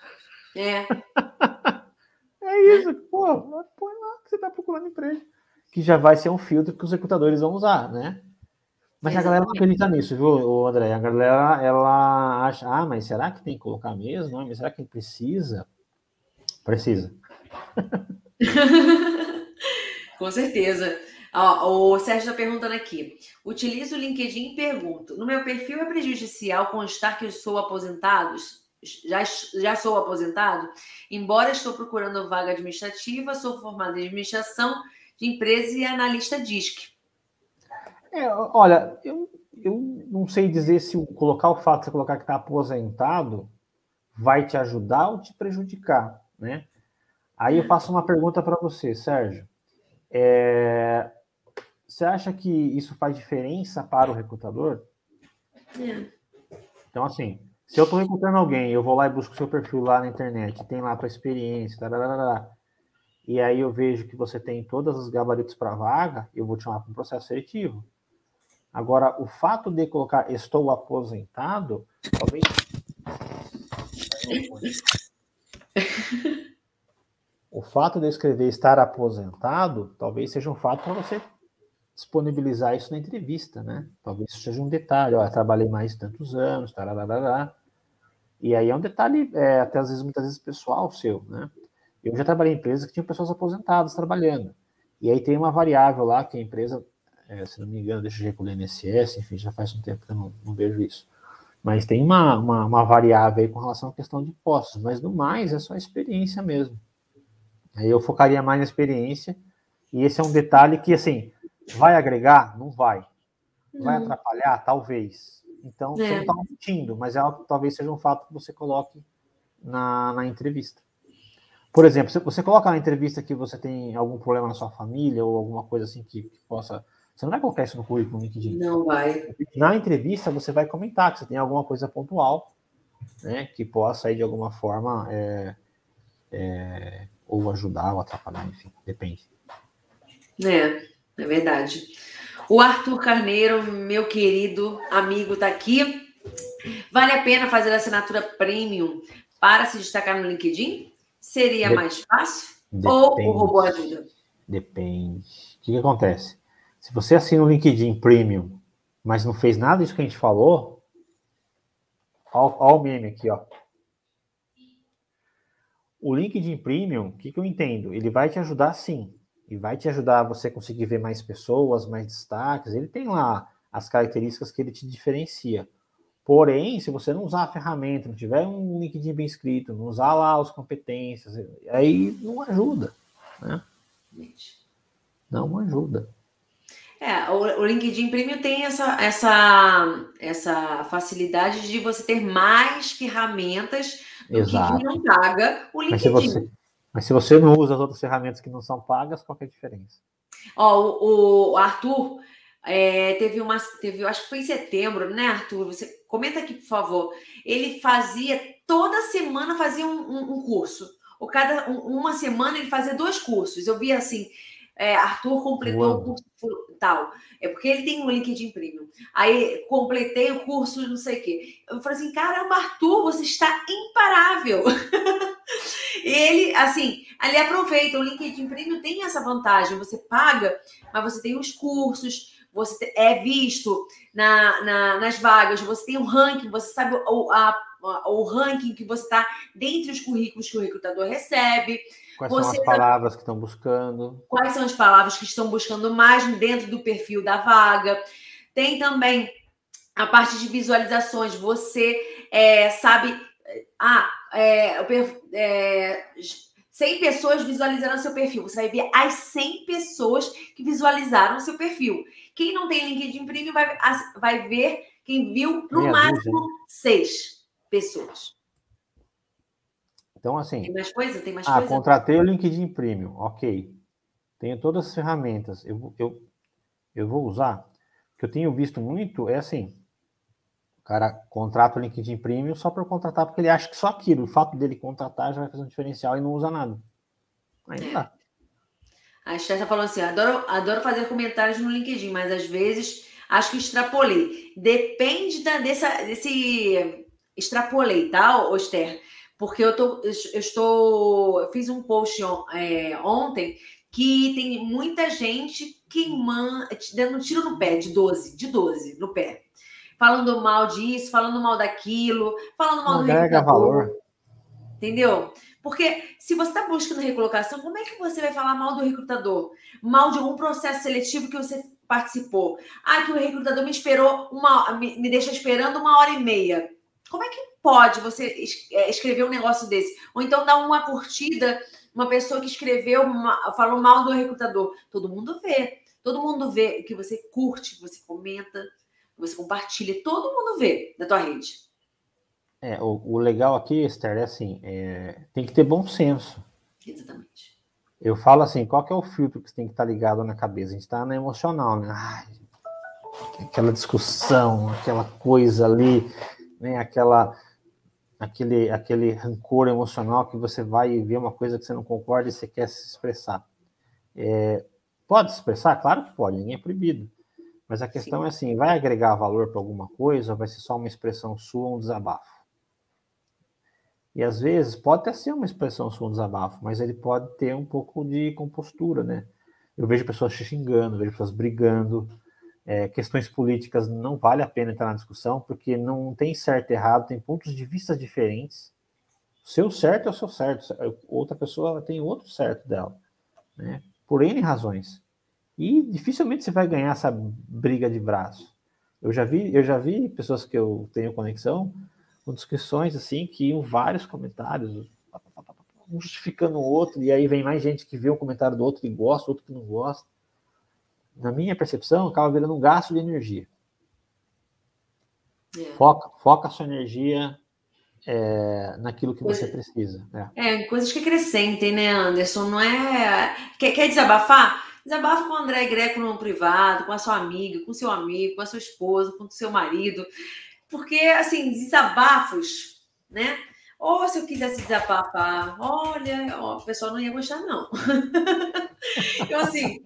É isso, pô, põe lá que você tá procurando emprego. Que já vai ser um filtro que os recrutadores vão usar, né? Mas a galera não acredita nisso, viu, André? A galera, ela acha, mas será que tem que colocar mesmo? Mas será que precisa? Precisa. Com certeza. O Sérgio está perguntando aqui. Utilizo o LinkedIn e pergunto: no meu perfil é prejudicial constar que eu sou aposentado? Já sou aposentado? Embora estou procurando vaga administrativa, sou formada em administração de empresa e analista DISC. Olha, eu não sei dizer se colocar o fato de você colocar que está aposentado vai te ajudar ou te prejudicar, né? Aí eu faço uma pergunta para você, Sérgio. Você acha que isso faz diferença para o recrutador? Então, assim, se eu estou recrutando alguém, eu vou lá e busco o seu perfil lá na internet, tem lá a tua experiência, e aí eu vejo que você tem todos os gabaritos para a vaga, eu vou te chamar para um processo seletivo. Agora, o fato de colocar estou aposentado, talvez... O fato de eu escrever estar aposentado, talvez seja um fato para você disponibilizar isso na entrevista, né? Talvez isso seja um detalhe, trabalhei mais de tantos anos, e aí é um detalhe, até às vezes, muitas vezes, pessoal seu, né? Eu já trabalhei em empresas que tinham pessoas aposentadas trabalhando, e aí tem uma variável lá que a empresa, se não me engano, deixa eu ver com o INSS, enfim, já faz um tempo que eu não vejo isso, mas tem uma variável aí com relação à questão de postos, mas no mais é só experiência mesmo. Aí eu focaria mais na experiência, e esse é um detalhe que, assim, vai agregar? Não vai. Vai atrapalhar? Talvez. Então, você não está mentindo, mas talvez seja um fato que você coloque na entrevista. Por exemplo, se você coloca na entrevista que você tem algum problema na sua família ou alguma coisa assim que possa... Você não vai colocar isso no currículo no LinkedIn. Não vai. Na entrevista, você vai comentar que você tem alguma coisa pontual, né, que possa aí de alguma forma ou ajudar ou atrapalhar, enfim, depende. É verdade. O Arthur Carneiro, meu querido amigo, tá aqui. Vale a pena fazer a assinatura premium para se destacar no LinkedIn? Seria mais fácil? Ou o robô ajuda? Depende. O que acontece? Se você assina o LinkedIn Premium, mas não fez nada disso que a gente falou, olha o meme aqui, ó. O LinkedIn Premium, o que eu entendo? Ele vai te ajudar sim. E vai te ajudar a você conseguir ver mais pessoas, mais destaques. Ele tem lá as características que ele te diferencia. Porém, se você não usar a ferramenta, não tiver um LinkedIn bem escrito, não usar lá as competências, aí não ajuda, né? Não ajuda. O LinkedIn Premium tem essa facilidade de você ter mais ferramentas do que quem não paga o LinkedIn. Mas se você não usa as outras ferramentas que não são pagas, qual que é a diferença? O Arthur teve, acho que foi em setembro, né, Arthur? Você comenta aqui, por favor. Ele toda semana fazia um curso. Ou uma semana ele fazia 2 cursos. Eu vi assim, Arthur completou o curso tal. É porque ele tem um LinkedIn Premium. Aí completei o curso, não sei o quê. Eu falei assim, caramba, Arthur, você está imparável. Ele, assim, ali aproveita. O LinkedIn Premium tem essa vantagem. Você paga, mas você tem os cursos, você é visto nas vagas, você tem um ranking, você sabe o ranking que você está dentre os currículos que o recrutador recebe. Quais são as palavras que estão buscando? Quais são as palavras que estão buscando mais dentro do perfil da vaga. Tem também a parte de visualizações. Você sabe... 100 pessoas visualizaram seu perfil. Você vai ver as 100 pessoas que visualizaram seu perfil. Quem não tem LinkedIn Premium vai ver quem viu no máximo 6 pessoas. Então, assim... Tem mais coisa? Tem mais coisa? Contratei o LinkedIn Premium. Ok. Tenho todas as ferramentas. Eu vou usar. O que eu tenho visto muito é assim... O cara contrata o LinkedIn Premium só por contratar, porque ele acha que só aquilo, o fato dele contratar já vai fazer um diferencial e não usa nada. Aí não dá. A Esther falou assim, adoro fazer comentários no LinkedIn, mas às vezes acho que extrapolei. Depende desse extrapolei, tá, Esther? Porque eu fiz um post ontem que tem muita gente dando um tiro no pé, de 12 no pé. Falando mal disso, falando mal daquilo, falando mal do recrutador. Valor. Entendeu? Porque se você está buscando recolocação, como é que você vai falar mal do recrutador? Mal de algum processo seletivo que você participou? Que o recrutador me deixa esperando 1h30. Como é que pode você escrever um negócio desse? Ou então dar uma curtida, uma pessoa que falou mal do recrutador. Todo mundo vê que você curte, que você comenta, você compartilha, todo mundo vê da tua rede. O legal aqui, Esther, é assim, tem que ter bom senso. Exatamente. Eu falo assim, qual que é o filtro que você tem que estar ligado na cabeça? A gente está na emocional, né? Aquela discussão, aquela coisa ali, né? Aquele rancor emocional que você vai ver uma coisa que você não concorda e você quer se expressar. Pode se expressar? Claro que pode, ninguém é proibido. Mas a questão é assim, vai agregar valor para alguma coisa ou vai ser só uma expressão sua, um desabafo? E às vezes pode até ser uma expressão sua, um desabafo, mas ele pode ter um pouco de compostura, né? Eu vejo pessoas se xingando, vejo pessoas brigando. Questões políticas não vale a pena entrar na discussão, porque não tem certo e errado, tem pontos de vista diferentes. O seu certo é o seu certo, outra pessoa tem outro certo dela, né? Por N razões. E dificilmente você vai ganhar essa briga de braço. Eu já vi pessoas que eu tenho conexão com descrições assim, que iam vários comentários, um justificando o outro, e aí vem mais gente que vê o comentário do outro e gosta, outro que não gosta. Na minha percepção, acaba virando um gasto de energia. Foca a sua energia naquilo que você precisa. Coisas que acrescentem, né, Anderson? Não é... Quer desabafar? Desabafa com o André Greco no privado, com a sua amiga, com o seu amigo, com a sua esposa, com o seu marido. Porque, assim, desabafos, né? Ou se eu quisesse desabafar, olha, o pessoal não ia gostar, não. Então,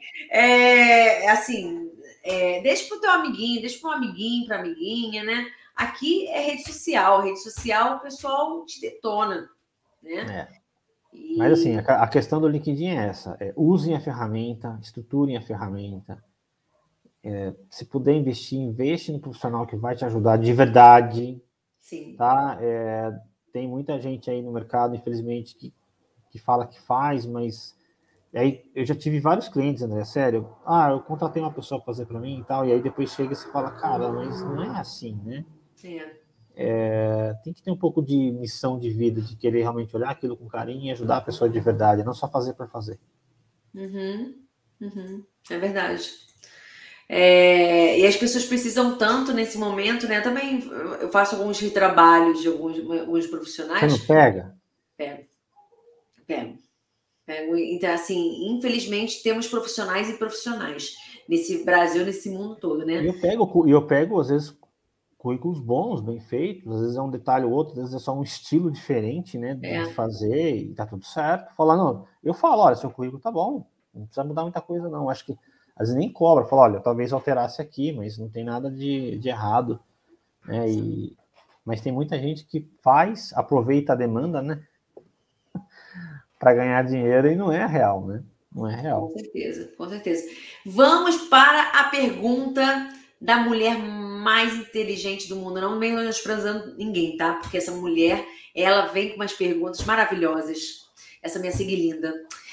assim, deixa pro teu amiguinho, deixa para um amiguinho, para amiguinha, né? Aqui é rede social. Rede social, o pessoal te detona, né? Mas, assim, a questão do LinkedIn é essa. Usem a ferramenta, estruturem a ferramenta. Se puder investir, investe no profissional que vai te ajudar de verdade. Sim. Tá? Tem muita gente aí no mercado, infelizmente, que fala que faz, mas... Aí eu já tive vários clientes, André, sério. Eu contratei uma pessoa para fazer para mim e tal, e aí depois chega e você fala, cara, mas não é assim, né? Tem que ter um pouco de missão de vida, de querer realmente olhar aquilo com carinho e ajudar a pessoa de verdade, não só fazer por fazer. É verdade. E as pessoas precisam tanto nesse momento, né? Também eu faço alguns retrabalhos de alguns profissionais. Você não pega? Pego. Então, assim, infelizmente, temos profissionais e profissionais nesse Brasil, nesse mundo todo, né? E eu pego, às vezes, currículos bons, bem feitos, às vezes é um detalhe ou outro, às vezes é só um estilo diferente, né, de fazer, e tá tudo certo. Eu falo, olha, seu currículo tá bom, não precisa mudar muita coisa, não. Acho que, às vezes, nem cobra, fala, olha, talvez alterasse aqui, mas não tem nada de errado, né, mas tem muita gente que aproveita a demanda, né, para ganhar dinheiro e não é real, né? Não é real. Com certeza, com certeza. Vamos para a pergunta da mulher mais inteligente do mundo. Não menosprezando ninguém, tá? Porque essa mulher, ela vem com umas perguntas maravilhosas. Essa minha seguilinda.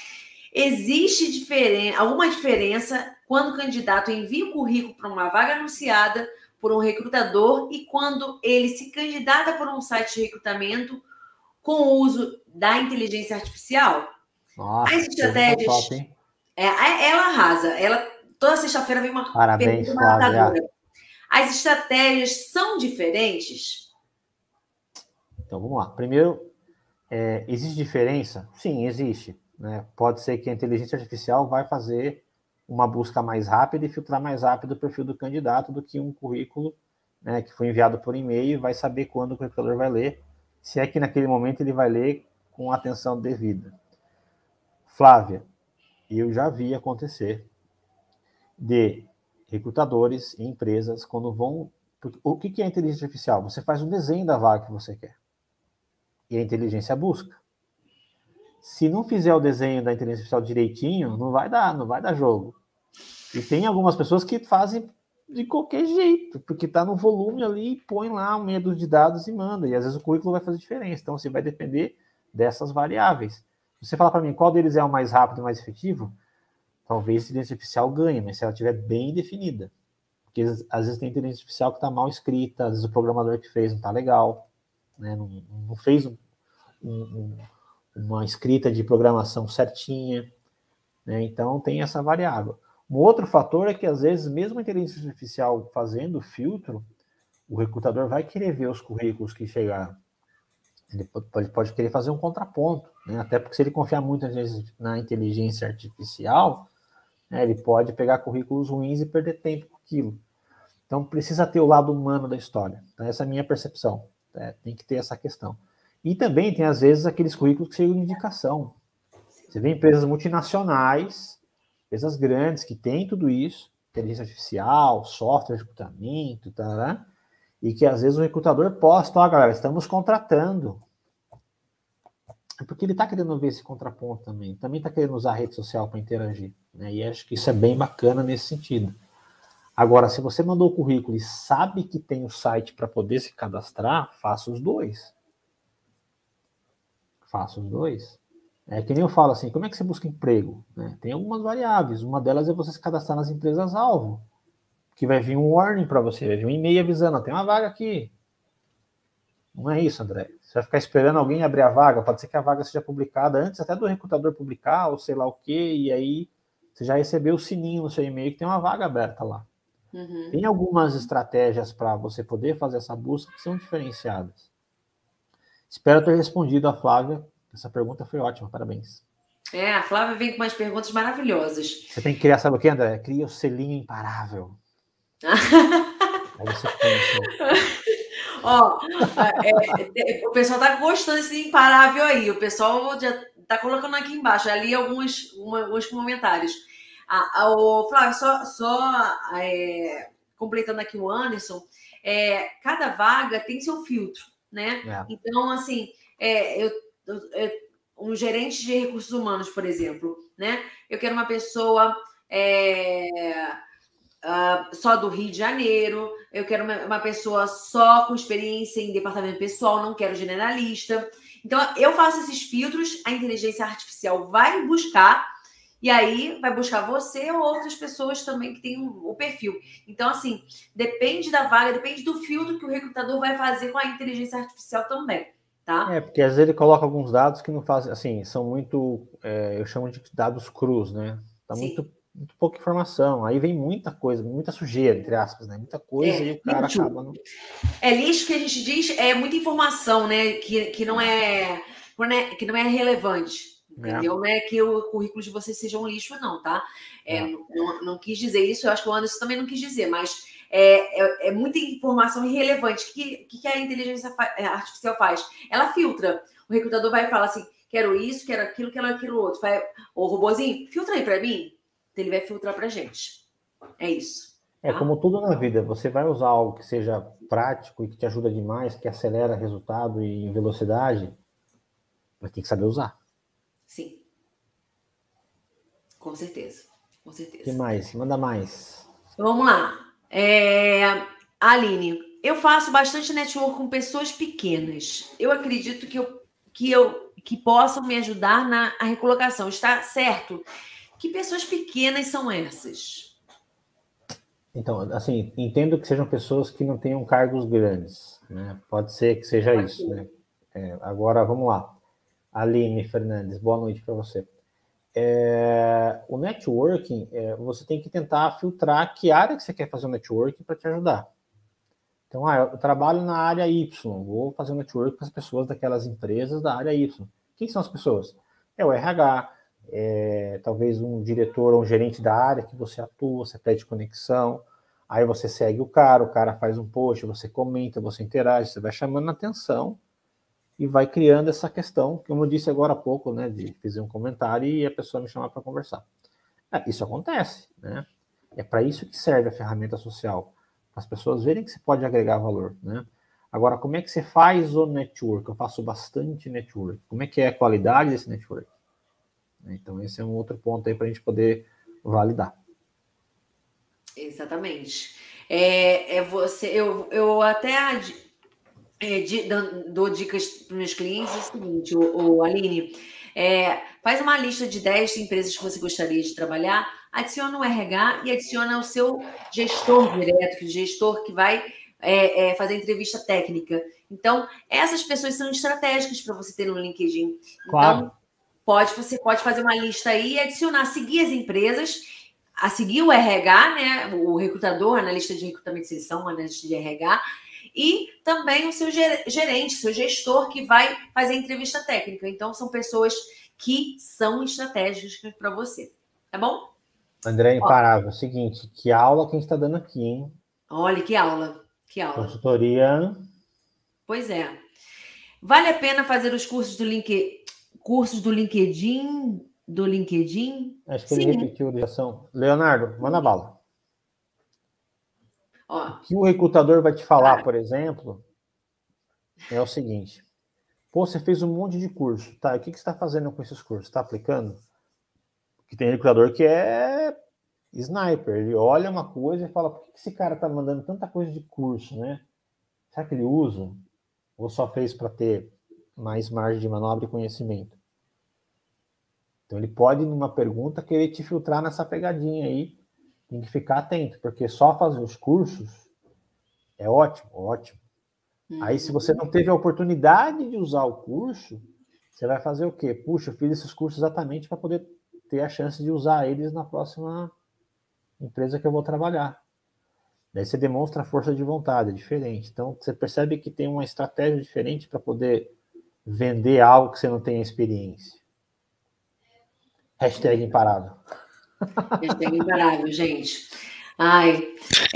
Existe alguma diferença quando o candidato envia o currículo para uma vaga anunciada por um recrutador e quando ele se candidata por um site de recrutamento com o uso da inteligência artificial? Nossa, As estratégias... top, hein? Ela arrasa. Toda sexta-feira vem uma Parabéns, pergunta Flávia. matadora. As estratégias são diferentes? Então, vamos lá. Primeiro, existe diferença? Sim, existe. Né? Pode ser que a inteligência artificial vai fazer uma busca mais rápida e filtrar mais rápido o perfil do candidato do que um currículo, né, que foi enviado por e-mail, vai saber quando o recrutador vai ler, se é que naquele momento ele vai ler com a atenção devida. Flávia, eu já vi acontecer de recrutadores e empresas quando vão... O que é inteligência artificial? Você faz um desenho da vaga que você quer. E a inteligência busca. Se não fizer o desenho da inteligência artificial direitinho, não vai dar jogo. E tem algumas pessoas que fazem de qualquer jeito, porque está no volume ali, põe lá um meia dúzia de dados e manda. E às vezes o currículo vai fazer diferença. Então, você vai depender dessas variáveis. Você fala para mim qual deles é o mais rápido e mais efetivo, talvez a inteligência artificial ganhe, mas se ela estiver bem definida. Porque às vezes tem inteligência artificial que está mal escrita, às vezes o programador que fez não está legal, né? Não fez uma escrita de programação certinha, né? Então tem essa variável. Um outro fator é que às vezes, mesmo a inteligência artificial fazendo o filtro, o recrutador vai querer ver os currículos que chegaram. Ele pode querer fazer um contraponto, né? Até porque se ele confiar muito na inteligência artificial, né, ele pode pegar currículos ruins e perder tempo com aquilo. Então precisa ter o lado humano da história. Então, essa é a minha percepção. Tem que ter essa questão. E também tem, às vezes, aqueles currículos que chegam de indicação. Você vê empresas multinacionais, empresas grandes que têm tudo isso, inteligência artificial, software de recrutamento, tá, e que às vezes o recrutador posta, galera, estamos contratando. É porque ele está querendo ver esse contraponto também. Também está querendo usar a rede social para interagir. Né? E acho que isso é bem bacana nesse sentido. Agora, se você mandou o currículo e sabe que tem o site para poder se cadastrar, faça os dois. Faça os dois. É que nem eu falo assim, como é que você busca emprego? Né? Tem algumas variáveis. Uma delas é você se cadastrar nas empresas-alvo. Que vai vir um warning para você, vai vir um e-mail avisando, tem uma vaga aqui. Não é isso, André. Você vai ficar esperando alguém abrir a vaga, pode ser que a vaga seja publicada antes até do recrutador publicar, ou sei lá o quê, e aí você já recebeu o sininho no seu e-mail que tem uma vaga aberta lá. Uhum. Tem algumas estratégias para você poder fazer essa busca que são diferenciadas. Espero ter respondido a Flávia. Essa pergunta foi ótima, parabéns. A Flávia vem com umas perguntas maravilhosas. Você tem que criar, sabe o que, André? Cria o selinho imparável. Aí você pensa... O pessoal tá gostando desse imparável aí. O pessoal já tá colocando aqui embaixo. Ali alguns comentários. O Flávio, só completando aqui o Anderson, cada vaga tem seu filtro, né? Então, assim, um gerente de recursos humanos, por exemplo, né? Eu quero uma pessoa... só do Rio de Janeiro, eu quero uma pessoa só com experiência em departamento pessoal, não quero generalista. Então, eu faço esses filtros, a inteligência artificial vai buscar, e aí vai buscar você ou outras pessoas também que têm o perfil. Então, assim, depende da vaga, depende do filtro que o recrutador vai fazer com a inteligência artificial também, tá? Porque às vezes ele coloca alguns dados que não fazem, assim, são muito, eu chamo de dados crus, né? Tá muito muito pouca informação. Aí vem muita coisa, muita sujeira, entre aspas, né? Muita coisa e o cara acaba... Não... É lixo que a gente diz, é muita informação, né? Que não é relevante. Entendeu? Não é que o currículo de vocês seja um lixo, não, tá? Não quis dizer isso, eu acho que o Anderson também não quis dizer, mas é muita informação irrelevante. O que a inteligência artificial faz? Ela filtra. O recrutador vai falar assim, quero isso, quero aquilo outro. O robozinho, filtra aí para mim. Ele vai filtrar pra gente. É isso. É como tudo na vida, você vai usar algo que seja prático e que te ajuda demais, que acelera resultado e velocidade, mas tem que saber usar. Sim. Com certeza. Com certeza. O que mais? Manda mais. Vamos lá. Aline, eu faço bastante network com pessoas pequenas. Eu acredito que possam me ajudar na recolocação. Está certo? Que pessoas pequenas são essas? Então, assim, entendo que sejam pessoas que não tenham cargos grandes, né? Pode ser que seja isso, né? Agora, vamos lá. Aline Fernandes, boa noite para você. O networking, você tem que tentar filtrar que área que você quer fazer o networking para te ajudar. Então, eu trabalho na área Y, vou fazer um networking com as pessoas daquelas empresas da área Y. Quem são as pessoas? É o RH, talvez um diretor ou um gerente da área que você atua, você pede conexão, aí você segue o cara faz um post, você comenta, você interage, você vai chamando a atenção e vai criando essa questão, como eu disse agora há pouco, né, de fazer um comentário e a pessoa me chamar para conversar. Isso acontece, né? É para isso que serve a ferramenta social, para as pessoas verem que você pode agregar valor, né? Agora, como é que você faz o network? Eu faço bastante network. Como é que é a qualidade desse network? Então, esse é um outro ponto aí para a gente poder validar. Exatamente. Eu até dou dicas para os meus clientes. É o seguinte, Aline, faz uma lista de 10 empresas que você gostaria de trabalhar, adiciona o RH e adiciona o seu gestor direto, o gestor que vai fazer entrevista técnica. Então, essas pessoas são estratégicas para você ter no LinkedIn. Claro. Então, você pode fazer uma lista aí e adicionar, seguir as empresas, a seguir o RH, né? O recrutador, analista de recrutamento e seleção, analista de RH, e também o seu gerente, seu gestor, que vai fazer a entrevista técnica. Então, são pessoas que são estratégicas para você. Tá bom? André Imparável, seguinte, que aula que a gente está dando aqui, hein? Olha, que aula. Que aula. Consultoria. Pois é. Vale a pena fazer os cursos do LinkedIn? Acho que ele repetiu a ligação. Leonardo, manda bala. O que o recrutador vai te falar, por exemplo, é o seguinte. Pô, você fez um monte de curso, tá? O que você está fazendo com esses cursos? Está aplicando? Porque tem recrutador que é sniper. Ele olha uma coisa e fala, por que esse cara está mandando tanta coisa de curso, né? Será que ele usa? Ou só fez para ter mais margem de manobra e conhecimento? Então, ele pode, numa pergunta, querer te filtrar nessa pegadinha aí. Tem que ficar atento, porque só fazer os cursos é ótimo, ótimo. Aí, se você não teve a oportunidade de usar o curso, você vai fazer o quê? Puxa, eu fiz esses cursos exatamente para poder ter a chance de usar eles na próxima empresa que eu vou trabalhar. Daí você demonstra a força de vontade, é diferente. Então, você percebe que tem uma estratégia diferente para poder vender algo que você não tem experiência. Hashtag imparável. Hashtag imparável, gente. Ai,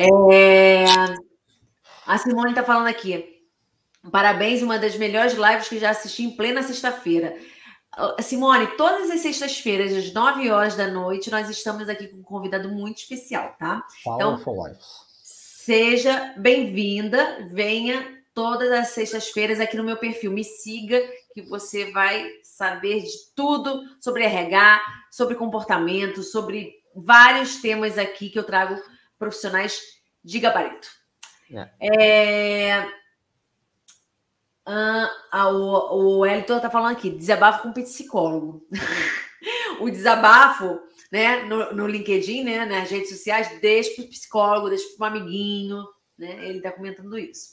a Simone está falando aqui. Parabéns, uma das melhores lives que já assisti em plena sexta-feira. Simone, todas as sextas-feiras, às 9 horas da noite, nós estamos aqui com um convidado muito especial, tá? Powerful Lives. Seja bem-vinda, venha todas as sextas-feiras aqui no meu perfil. Me siga, que você vai saber de tudo sobre RH, sobre comportamento, sobre vários temas aqui que eu trago profissionais de gabarito. O Elton está falando aqui, desabafo com psicólogo. O desabafo, né, no LinkedIn, né, nas redes sociais, deixa para o psicólogo, deixa para um amiguinho, né? Ele está comentando isso.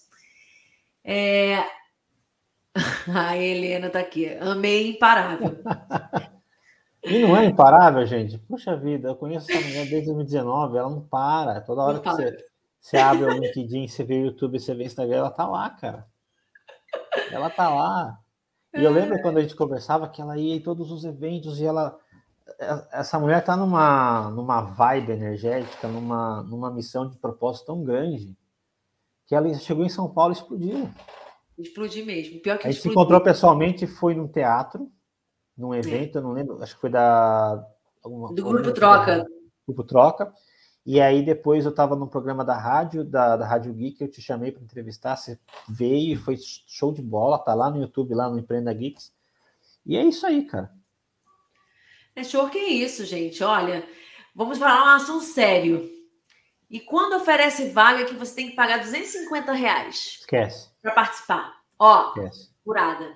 A Helena está aqui. Amei imparável. E não é imparável, gente? Puxa vida, eu conheço essa mulher desde 2019, ela não para. Toda hora Não que para. você abre o LinkedIn, você vê o YouTube, você vê o Instagram, ela tá lá, cara. Ela tá lá. E eu lembro quando a gente conversava que ela ia em todos os eventos e essa mulher tá numa vibe energética, numa missão de propósito tão grande que ela chegou em São Paulo e explodiu. Explodir mesmo. Pior que A gente se encontrou explodir. pessoalmente, foi num teatro, num É. evento, eu não lembro, acho que foi da Do algum grupo evento da Troca. Grupo Troca. E aí depois eu estava no programa da rádio, da Rádio Geek, eu te chamei para entrevistar, você veio, foi show de bola, tá lá no YouTube, lá no Empreenda Geeks. E é isso aí, cara. É show que é isso, gente. Olha, vamos falar um assunto sério. E quando oferece vaga que você tem que pagar R$ 250 Esquece, para participar? Ó, esquece. furada.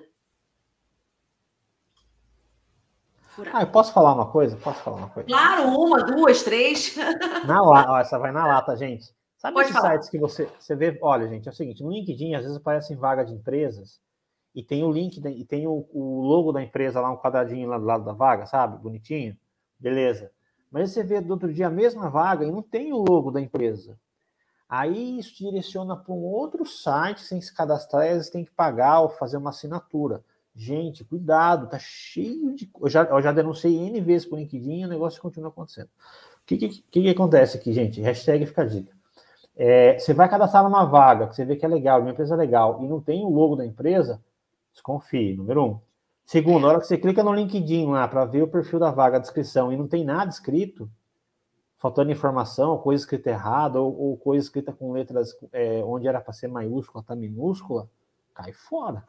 Ah, eu Furada. posso falar uma coisa? Posso falar uma coisa? Claro, uma, duas, três. Na lata, essa vai na lata, gente. Sabe Pode esses falar. sites que você vê? Olha, gente, é o seguinte, no LinkedIn às vezes aparecem vaga de empresas e tem o link e tem o logo da empresa lá, um quadradinho lá do lado da vaga, sabe? Bonitinho. Beleza. Mas você vê do outro dia a mesma vaga e não tem o logo da empresa. Aí isso te direciona para um outro site, sem se cadastrar, e às vezes tem que pagar ou fazer uma assinatura. Gente, cuidado, tá cheio de. Eu já denunciei N vezes por LinkedIn e o negócio continua acontecendo. O que acontece aqui, gente? Hashtag fica a dica. Você vai cadastrar numa vaga, que você vê que é legal, uma empresa legal, e não tem o logo da empresa, desconfie, número um. Segundo, a hora que você clica no LinkedIn lá para ver o perfil da vaga, a descrição, e não tem nada escrito, faltando informação, coisa escrita errada, ou coisa escrita com letras onde era para ser maiúscula, tá minúscula, cai fora.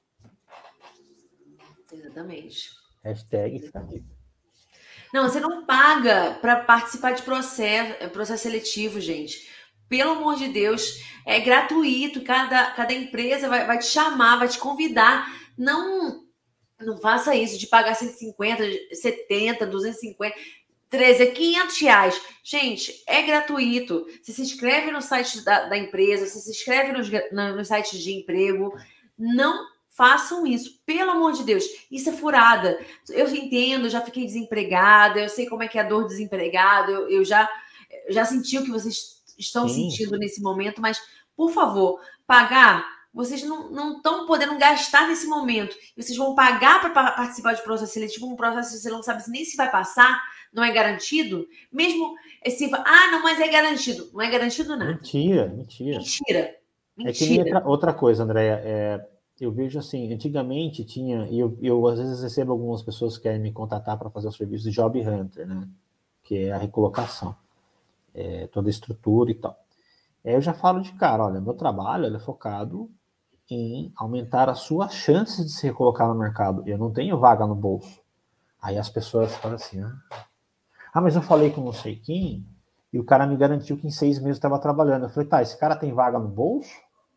Exatamente. Hashtag fica a dica. Não, você não paga para participar de processo seletivo, gente. Pelo amor de Deus, é gratuito. Cada empresa vai te chamar, vai te convidar. Não faça isso de pagar 150, 70, 250, 300, R$ 500. Gente, é gratuito. Você se inscreve no site da empresa, você se inscreve nos sites de emprego. Não façam isso, pelo amor de Deus. Isso é furada. Eu entendo, já fiquei desempregada, eu sei como é que é a dor de desempregado, eu já senti o que vocês estão sentindo nesse momento, mas, por favor, pagar, vocês não estão podendo gastar nesse momento. Vocês vão pagar para participar de processo seletivo, um processo que você não sabe nem se vai passar, não é garantido. Mesmo se não, mas é garantido. Não é garantido nada. Mentira. Mentira. É que nem outra coisa, Andréia. Eu vejo assim, antigamente tinha, e eu às vezes recebo algumas pessoas que querem me contatar para fazer o serviço de Job Hunter, né? Que é a recolocação, toda a estrutura e tal. Eu já falo de cara, olha, meu trabalho é focado em aumentar as suas chances de se recolocar no mercado. Eu não tenho vaga no bolso. Aí as pessoas falam assim, mas eu falei com não sei quem, e o cara me garantiu que em 6 meses eu estava trabalhando. Eu falei, tá, esse cara tem vaga no bolso?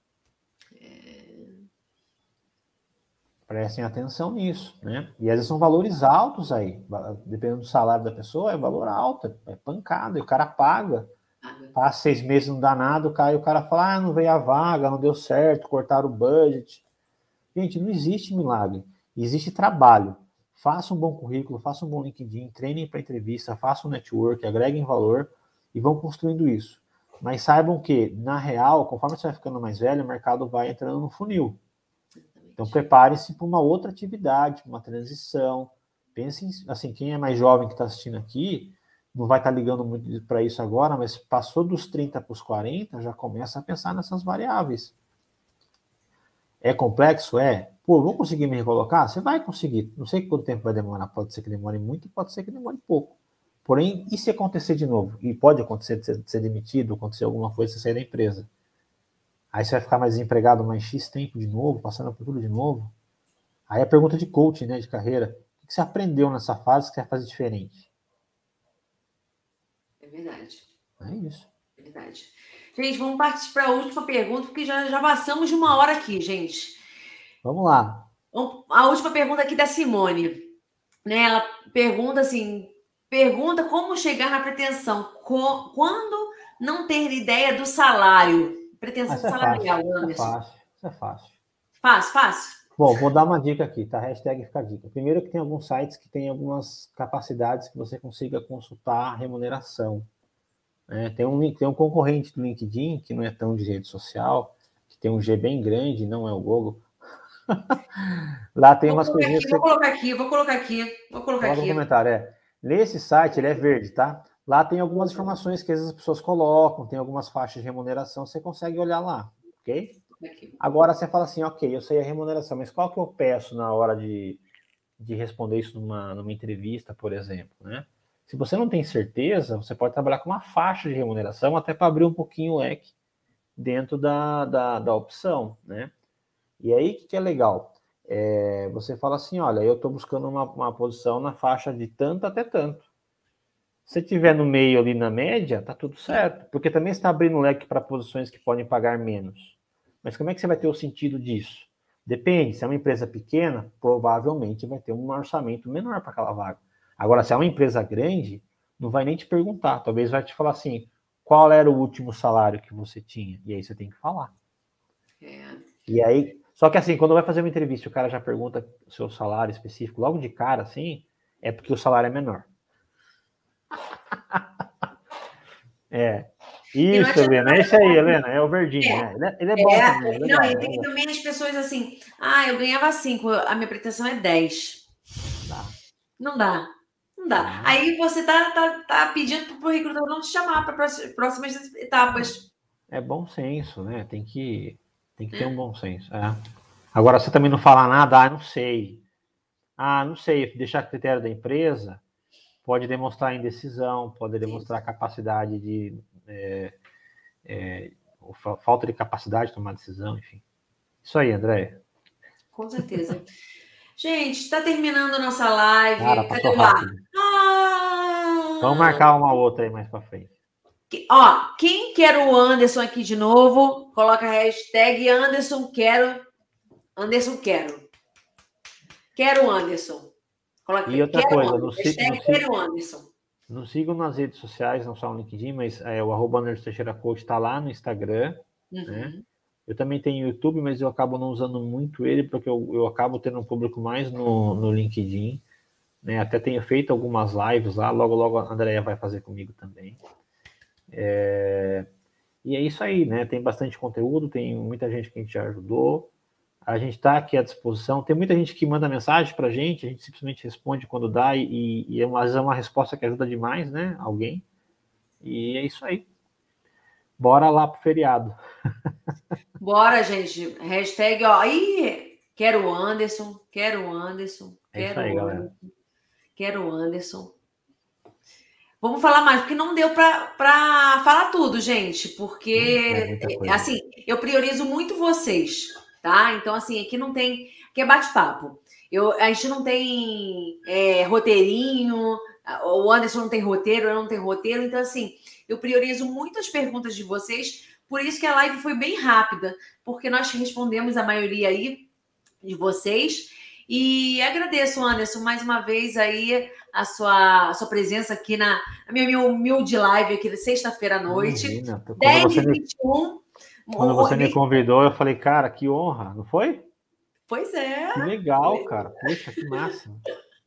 Prestem atenção nisso, né? E às vezes são valores altos aí, dependendo do salário da pessoa, é valor alto, é pancada, e o cara paga, passa 6 meses, não dá nada, o cara fala, não veio a vaga, não deu certo, cortaram o budget. Gente, não existe milagre, existe trabalho. Faça um bom currículo, faça um bom LinkedIn, treinem para entrevista, façam um network, agreguem valor e vão construindo isso. Mas saibam que, na real, conforme você vai ficando mais velho, o mercado vai entrando no funil. Então, prepare-se para uma outra atividade, uma transição. Pensem, assim, quem é mais jovem que está assistindo aqui, não vai estar ligando muito para isso agora, mas passou dos 30 para os 40, já começa a pensar nessas variáveis. É complexo? É. Pô, vou conseguir me recolocar? Você vai conseguir. Não sei quanto tempo vai demorar. Pode ser que demore muito, pode ser que demore pouco. Porém, e se acontecer de novo? E pode acontecer de ser demitido, acontecer alguma coisa, você sair da empresa. Aí você vai ficar mais desempregado mais X tempo de novo, passando por tudo de novo. Aí a pergunta de coaching, né, de carreira. O que você aprendeu nessa fase que você vai fazer diferente? É verdade. É isso. É verdade. Gente, vamos partir para a última pergunta, porque já passamos de 1 hora aqui, gente. Vamos lá. A última pergunta aqui da Simone. Né? Ela pergunta assim, como chegar na pretensão quando não ter ideia do salário. Pretensão Isso é salarial, fácil. Isso é Anderson. fácil. Isso é fácil. Fácil, fácil. Bom, vou dar uma dica aqui, tá? Hashtag fica a dica. Primeiro que tem alguns sites que tem algumas capacidades que você consiga consultar a remuneração. Né? Tem um concorrente do LinkedIn, que não é tão de rede social, que tem um G bem grande, não é o Google. Lá tem umas coisinhas que Vou colocar aqui. Coloca no comentário, Nesse site, ele é verde, tá? Lá tem algumas informações que às vezes as pessoas colocam, tem algumas faixas de remuneração, você consegue olhar lá, ok? Agora você fala assim, ok, eu sei a remuneração, mas qual que eu peço na hora de responder isso numa entrevista, por exemplo, né? Se você não tem certeza, você pode trabalhar com uma faixa de remuneração até para abrir um pouquinho o leque dentro da opção, né? E aí, o que é legal? Você fala assim, olha, eu estou buscando uma posição na faixa de tanto até tanto. Se tiver no meio ali na média, tá tudo certo, porque também está abrindo leque para posições que podem pagar menos. Mas como é que você vai ter o sentido disso? Depende, se é uma empresa pequena, provavelmente vai ter um orçamento menor para aquela vaga. Agora, se é uma empresa grande, não vai nem te perguntar, talvez vai te falar assim, qual era o último salário que você tinha? E aí você tem que falar. E aí, só que assim, quando vai fazer uma entrevista, o cara já pergunta o seu salário específico, logo de cara, assim, é porque o salário é menor. Isso, Helena, é isso aí, Helena, é o verdinho, né? Ele é bom também, é legal. Não, e tem também as pessoas assim, eu ganhava 5, a minha pretensão é 10. Não dá. Aí você tá pedindo pro recrutador não te chamar para próximas etapas. É bom senso, né? Tem que ter um bom senso. Agora, você também não fala nada, não sei. Não sei, deixar a critério da empresa, pode demonstrar indecisão, pode demonstrar capacidade de... falta de capacidade de tomar decisão, enfim. Isso aí, André. Com certeza. Gente, está terminando a nossa live. Cara, passou rápido. Vamos marcar uma outra aí mais para frente. Quem quer o Anderson aqui de novo, coloca a hashtag Anderson quero. Quero o Anderson. Coloca, e outra coisa, quero o Anderson. Nos sigam nas redes sociais, não só no LinkedIn, mas o @AndersonTeixeiraCoach está lá no Instagram, né? Eu também tenho YouTube, mas eu acabo não usando muito ele, porque eu acabo tendo um público mais no LinkedIn, né? Até tenho feito algumas lives lá, logo a Andrea vai fazer comigo também. E é isso aí, né? Tem bastante conteúdo, tem muita gente que a gente já ajudou, a gente está aqui à disposição. Tem muita gente que manda mensagem para a gente simplesmente responde quando dá, e às vezes é uma resposta que ajuda demais, né? Alguém. E é isso aí. Bora lá pro feriado. Bora, gente. Hashtag, quero o Anderson, quero o Anderson, isso aí, galera. Quero o Anderson. Vamos falar mais, porque não deu para falar tudo, gente, porque, assim, eu priorizo muito vocês, tá? Então, assim, aqui não tem... Aqui é bate-papo. A gente não tem roteirinho, o Anderson não tem roteiro, eu não tenho roteiro, então, assim, eu priorizo muito as perguntas de vocês, por isso que a live foi bem rápida, porque nós respondemos a maioria aí de vocês. E agradeço, Anderson, mais uma vez aí a sua presença aqui na minha humilde live aqui de sexta-feira à noite. 10h21. Quando você me convidou, eu falei, cara, que honra, não foi? Pois é. Que legal, cara. Poxa, que máximo.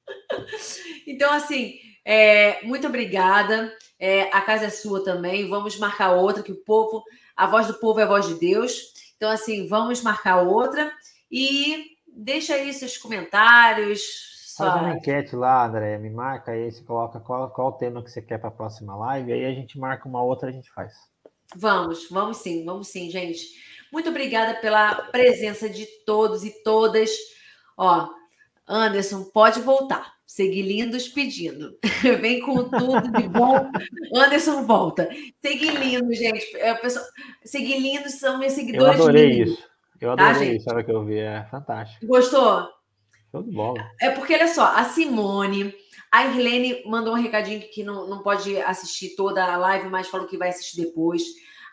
Então, assim, muito obrigada. A casa é sua também. Vamos marcar outra, que a voz do povo é a voz de Deus. Então, assim, vamos marcar outra. E deixa aí seus comentários. Faz uma enquete lá, André. Me marca aí, você coloca qual o tema que você quer para a próxima live. Aí a gente marca uma outra e a gente faz. Vamos sim, gente. Muito obrigada pela presença de todos e todas. Anderson, pode voltar. Seguilindos pedindo. Vem com tudo de bom. Anderson, volta. Seguilindos, gente. Seguilindos são meus seguidores. Eu adorei isso. Eu adorei isso, sabe que eu vi. É fantástico. Gostou? Show de bola. Porque, olha só, a Simone, a Irlene mandou um recadinho que não pode assistir toda a live, mas falou que vai assistir depois.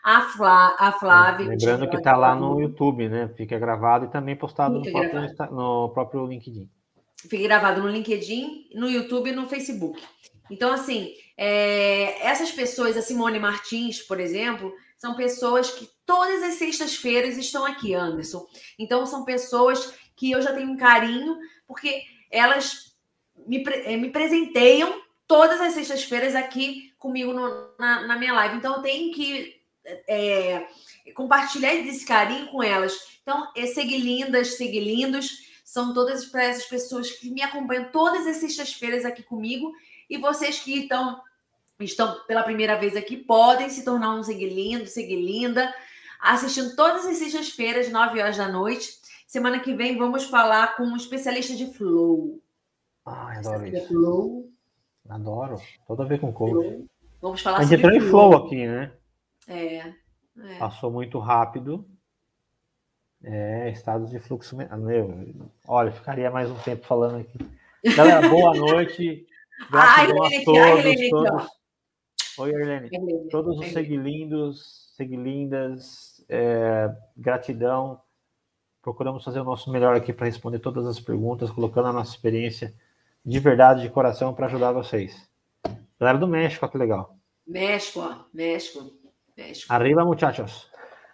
A Flávia... Lembrando que está lá no YouTube, né? Fica gravado e também postado no próprio LinkedIn. Fica gravado no LinkedIn, no YouTube e no Facebook. Então, assim, essas pessoas, a Simone Martins, por exemplo, são pessoas que todas as sextas-feiras estão aqui, Anderson. Então, são pessoas que eu já tenho um carinho, porque elas me presenteiam todas as sextas-feiras aqui comigo na minha live. Então, eu tenho que compartilhar desse carinho com elas. Então, seguilindas, seguilindos, são todas para essas pessoas que me acompanham todas as sextas-feiras aqui comigo. E vocês que estão pela primeira vez aqui, podem se tornar um seguilindo, seguilinda, assistindo todas as sextas-feiras, 9 horas da noite. Semana que vem vamos falar com um especialista de flow. Adoro isso. Flow. Adoro. Tudo a ver com coach. Vamos falar sobre flow. A gente entrou em flow aqui, né? Passou muito rápido. Estados de fluxo. Olha, ficaria mais um tempo falando aqui. Galera, boa noite. Gratidão a todos. Oi, Arlene. Todos os seguilindos, seguilindas, gratidão. Procuramos fazer o nosso melhor aqui para responder todas as perguntas, colocando a nossa experiência de verdade, de coração, para ajudar vocês. Galera do México, que legal. México. Arriba, muchachos.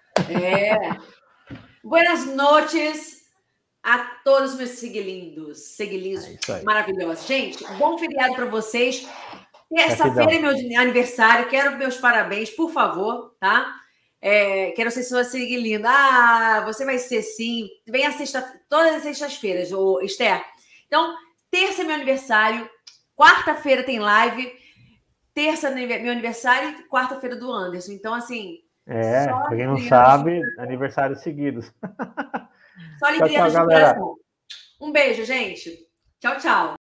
Buenas noches a todos os meus seguilindos maravilhosos. Gente, bom feriado para vocês. Terça-feira é meu aniversário, quero meus parabéns, por favor, tá? Quero ser sua seguilinda. Você vai ser sim. Vem todas as sextas-feiras, Esther. Então, terça é meu aniversário, quarta-feira tem live, terça é meu aniversário e quarta-feira do Anderson. Então, assim... para quem não sabe, aniversários seguidos. Só alegria no coração. Um beijo, gente. Tchau, tchau.